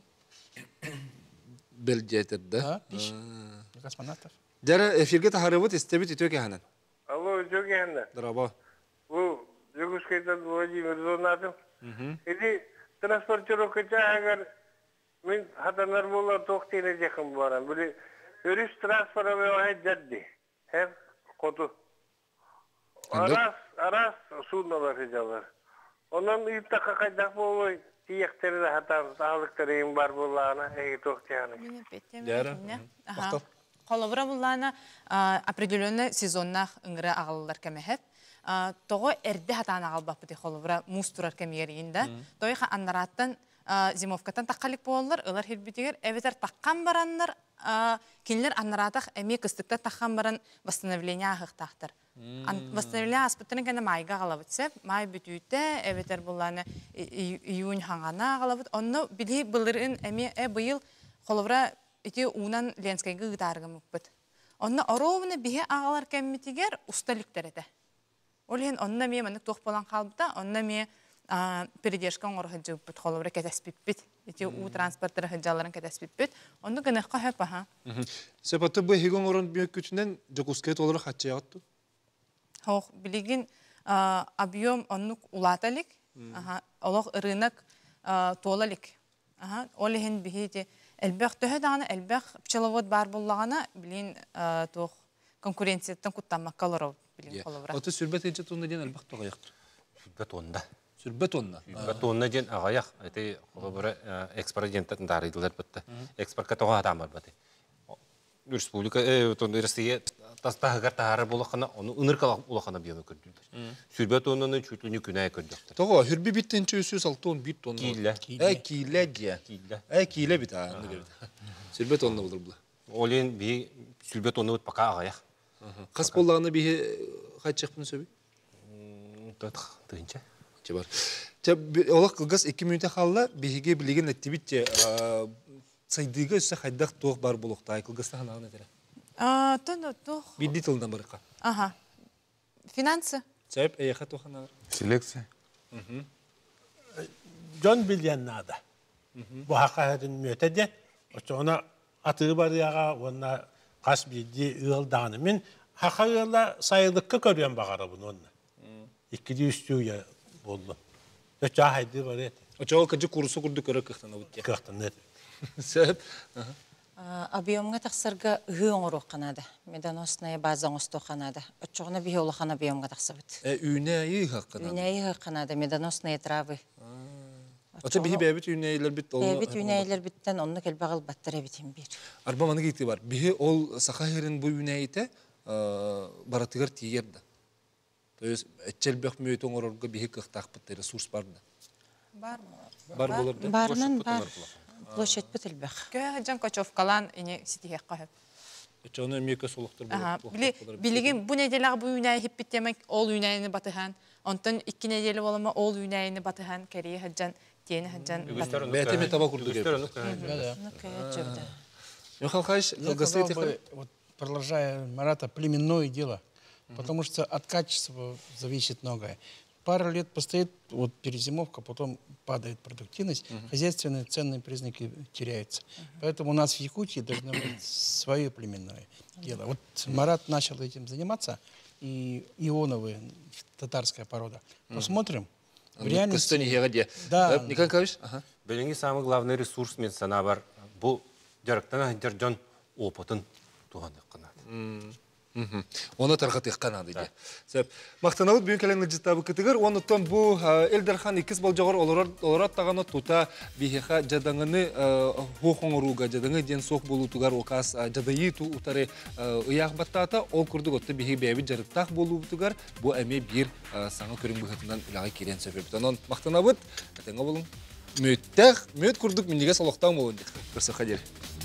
Белдетер, да?
Да, пища для космонавтов.
Дәрі эфирге тахарыбыт істебет үтөк яханан.
Алло, Жогенда.
Драба.
Бұл Жогускайдан Владимир Зонатов. Эди транспортировка чагар мен хатанар болар тоқтыны жақын барам. Бұл өріс транспортовый оғай жадди. Хем қоту. Арас, арас судналар хижалар. Онан үйіптаққа қайдақ болой. Тияқтары хатан тағылықтары ең бар болағына әйі тоқтыяны.
Холовра буллана определенный сезоннах ыңгыра агаллар кемехет. Того эрде хатан агалбаппыты холовра мустурар кемеринде. Тойха аннараттан зимовкатан таққалик болалар, ылар хирбитигер эветер таққан бараннар, кинлер аннаратах эми кыстыкта таққан баран восстановление ахықтақтыр. Восстановление аспыттарын кәне майга агалабытсеп, май бүтүйте эветер булланы июнь хаңана агалабыт. Онны билі былырын эми э быйыл холовра ити унан ленскайгы гытаргы мукпыт. Онна оровны бихе агалар кеммитигер усталиктер эте. Олен онна ме маннык тоқ болан қалбыта, онна ме передержкан оры хыджыбыт, холовра кәтәспиппит. Ити у транспорттары хыджаларын кәтәспиппит. Онны гыныққа хөп аха.
Сепаты бұл хигон орын бүйек күтінен жокускайт олары қатчай атту?
Хоқ, билигин объем оннук улаталик, олық рынок толалик. Олеген бихети Элбэх төһө дагана элбэх пчеловод бар буллагана билин тох конкуренцияттан куттамак калоров билин коловра.
Оты сүрбет энче тонна ден элбэх тогаяктыр.
Сүрбет онда.
Сүрбет тонна.
Сүрбет тонна ден агаяк. Эти коловра экспортенттен дарыдылар битте. Экспортка тога адамар бите. Республика э Россия тастагар тары булакана, оны ыныркалак улакана бияны көрдүлөр. Сүрбет тоннаны чүтлүнү күнай көрдөктөр.
Тога хүрби биттенче үсүс алтон бир тонна.
Киле.
Э киле дия.
Киле.
Э киле бит а. Сүрбет тонна булдыр бу.
Олен би сүрбет тонны пока агаяк.
Кас боллаганы би кайчыкпын сөбү?
Тот тынча.
Чебар. Чеб олак кылгас эки минутта халла биге билеген эттибитте сайдыга үсө хайдак тох бар булукта кылгасты ханагына тере.
А, то то.
Бидди тылдан барыкка.
Ага. Финансы.
Себеп эяха тоханагыр.
Селекция.
Жон билген нада. Бу хакаһатын мөтәдә. Очона атыгы бар яга, онна кас бидди ылданы. Мен хакаһыла сайылыкка көргән багары буны онна. икки жүз үстүгә булды. Өчә хайды бар эт.
Очоо кыжы курсы курду көрө кыхтана бут.
Кыхтан нет.
Себеп
Объемга тахсырга гыоңру канада. Медоносная база осто канада. Очогна биоло хана объемга тахсабыт.
Э үнәйи хаккана.
Үнәйи канада медоносные травы.
Ата биһи бәбит үнәйләр бит ол.
Бәбит үнәйләр биттән онны келбагыл баттыра битен бир.
Арба маны гыйты бар. Биһи ол сахахерин бу үнәйте баратыгар тиерде. То есть эчел бәх мөйт оңорга биһи кыхтак бит ресурс бар да.
Бар.
Бар булыр да.
Барнан бар. Площадь бітілбәқ.
Көжан Кочевкалан ине ситихе қағып.
Өчөне меке солықтыр
болды. Билеген бұ неделағы бұ үйнәй хиппеттемек ол үйнәйіні батыған. Онтын икки неделі болама ол үйнәйіні батыған. Кәрие хаджан, тені хаджан.
Бәтеме таба күрді кеп. Михаил Хайш,
продолжая Марата, племенное дело. Потому что от качества зависит многое. Пару лет постоит, вот перезимовка, потом падает продуктивность, uh-huh. хозяйственные ценные признаки теряются. Uh-huh. Поэтому у нас в Якутии должно быть свое племенное дело. Вот Марат начал этим заниматься, и ионовые, татарская порода. Посмотрим. В реальности...
Да. Николай Николаевич?
Беленги самый главный ресурс мен санабар. Бу жарықтана жаржан опытын туғаны қанады.
Оны тарқатық қанады де. Сәп, мақтанауыт бүйін кәліңі жеттабы кітігір, оныттан бұл Элдархан икіз бол жағыр олар аттағаны тута бейхеға жадаңыны хоқоңыруға, жадаңы ден соқ болу тұғар оқас жадайы ту ұтары ұяқ баттата, ол күрдік отты бейхе бәйбі жарықтақ болу тұғар, бұл әме бір саңа көрің бұғытынан үліға керен сөпепті. Мақтанауыт, әтіңі болың. мөттәх, мөт курдук минеге солоқтан болын дик. Кырсы хадер.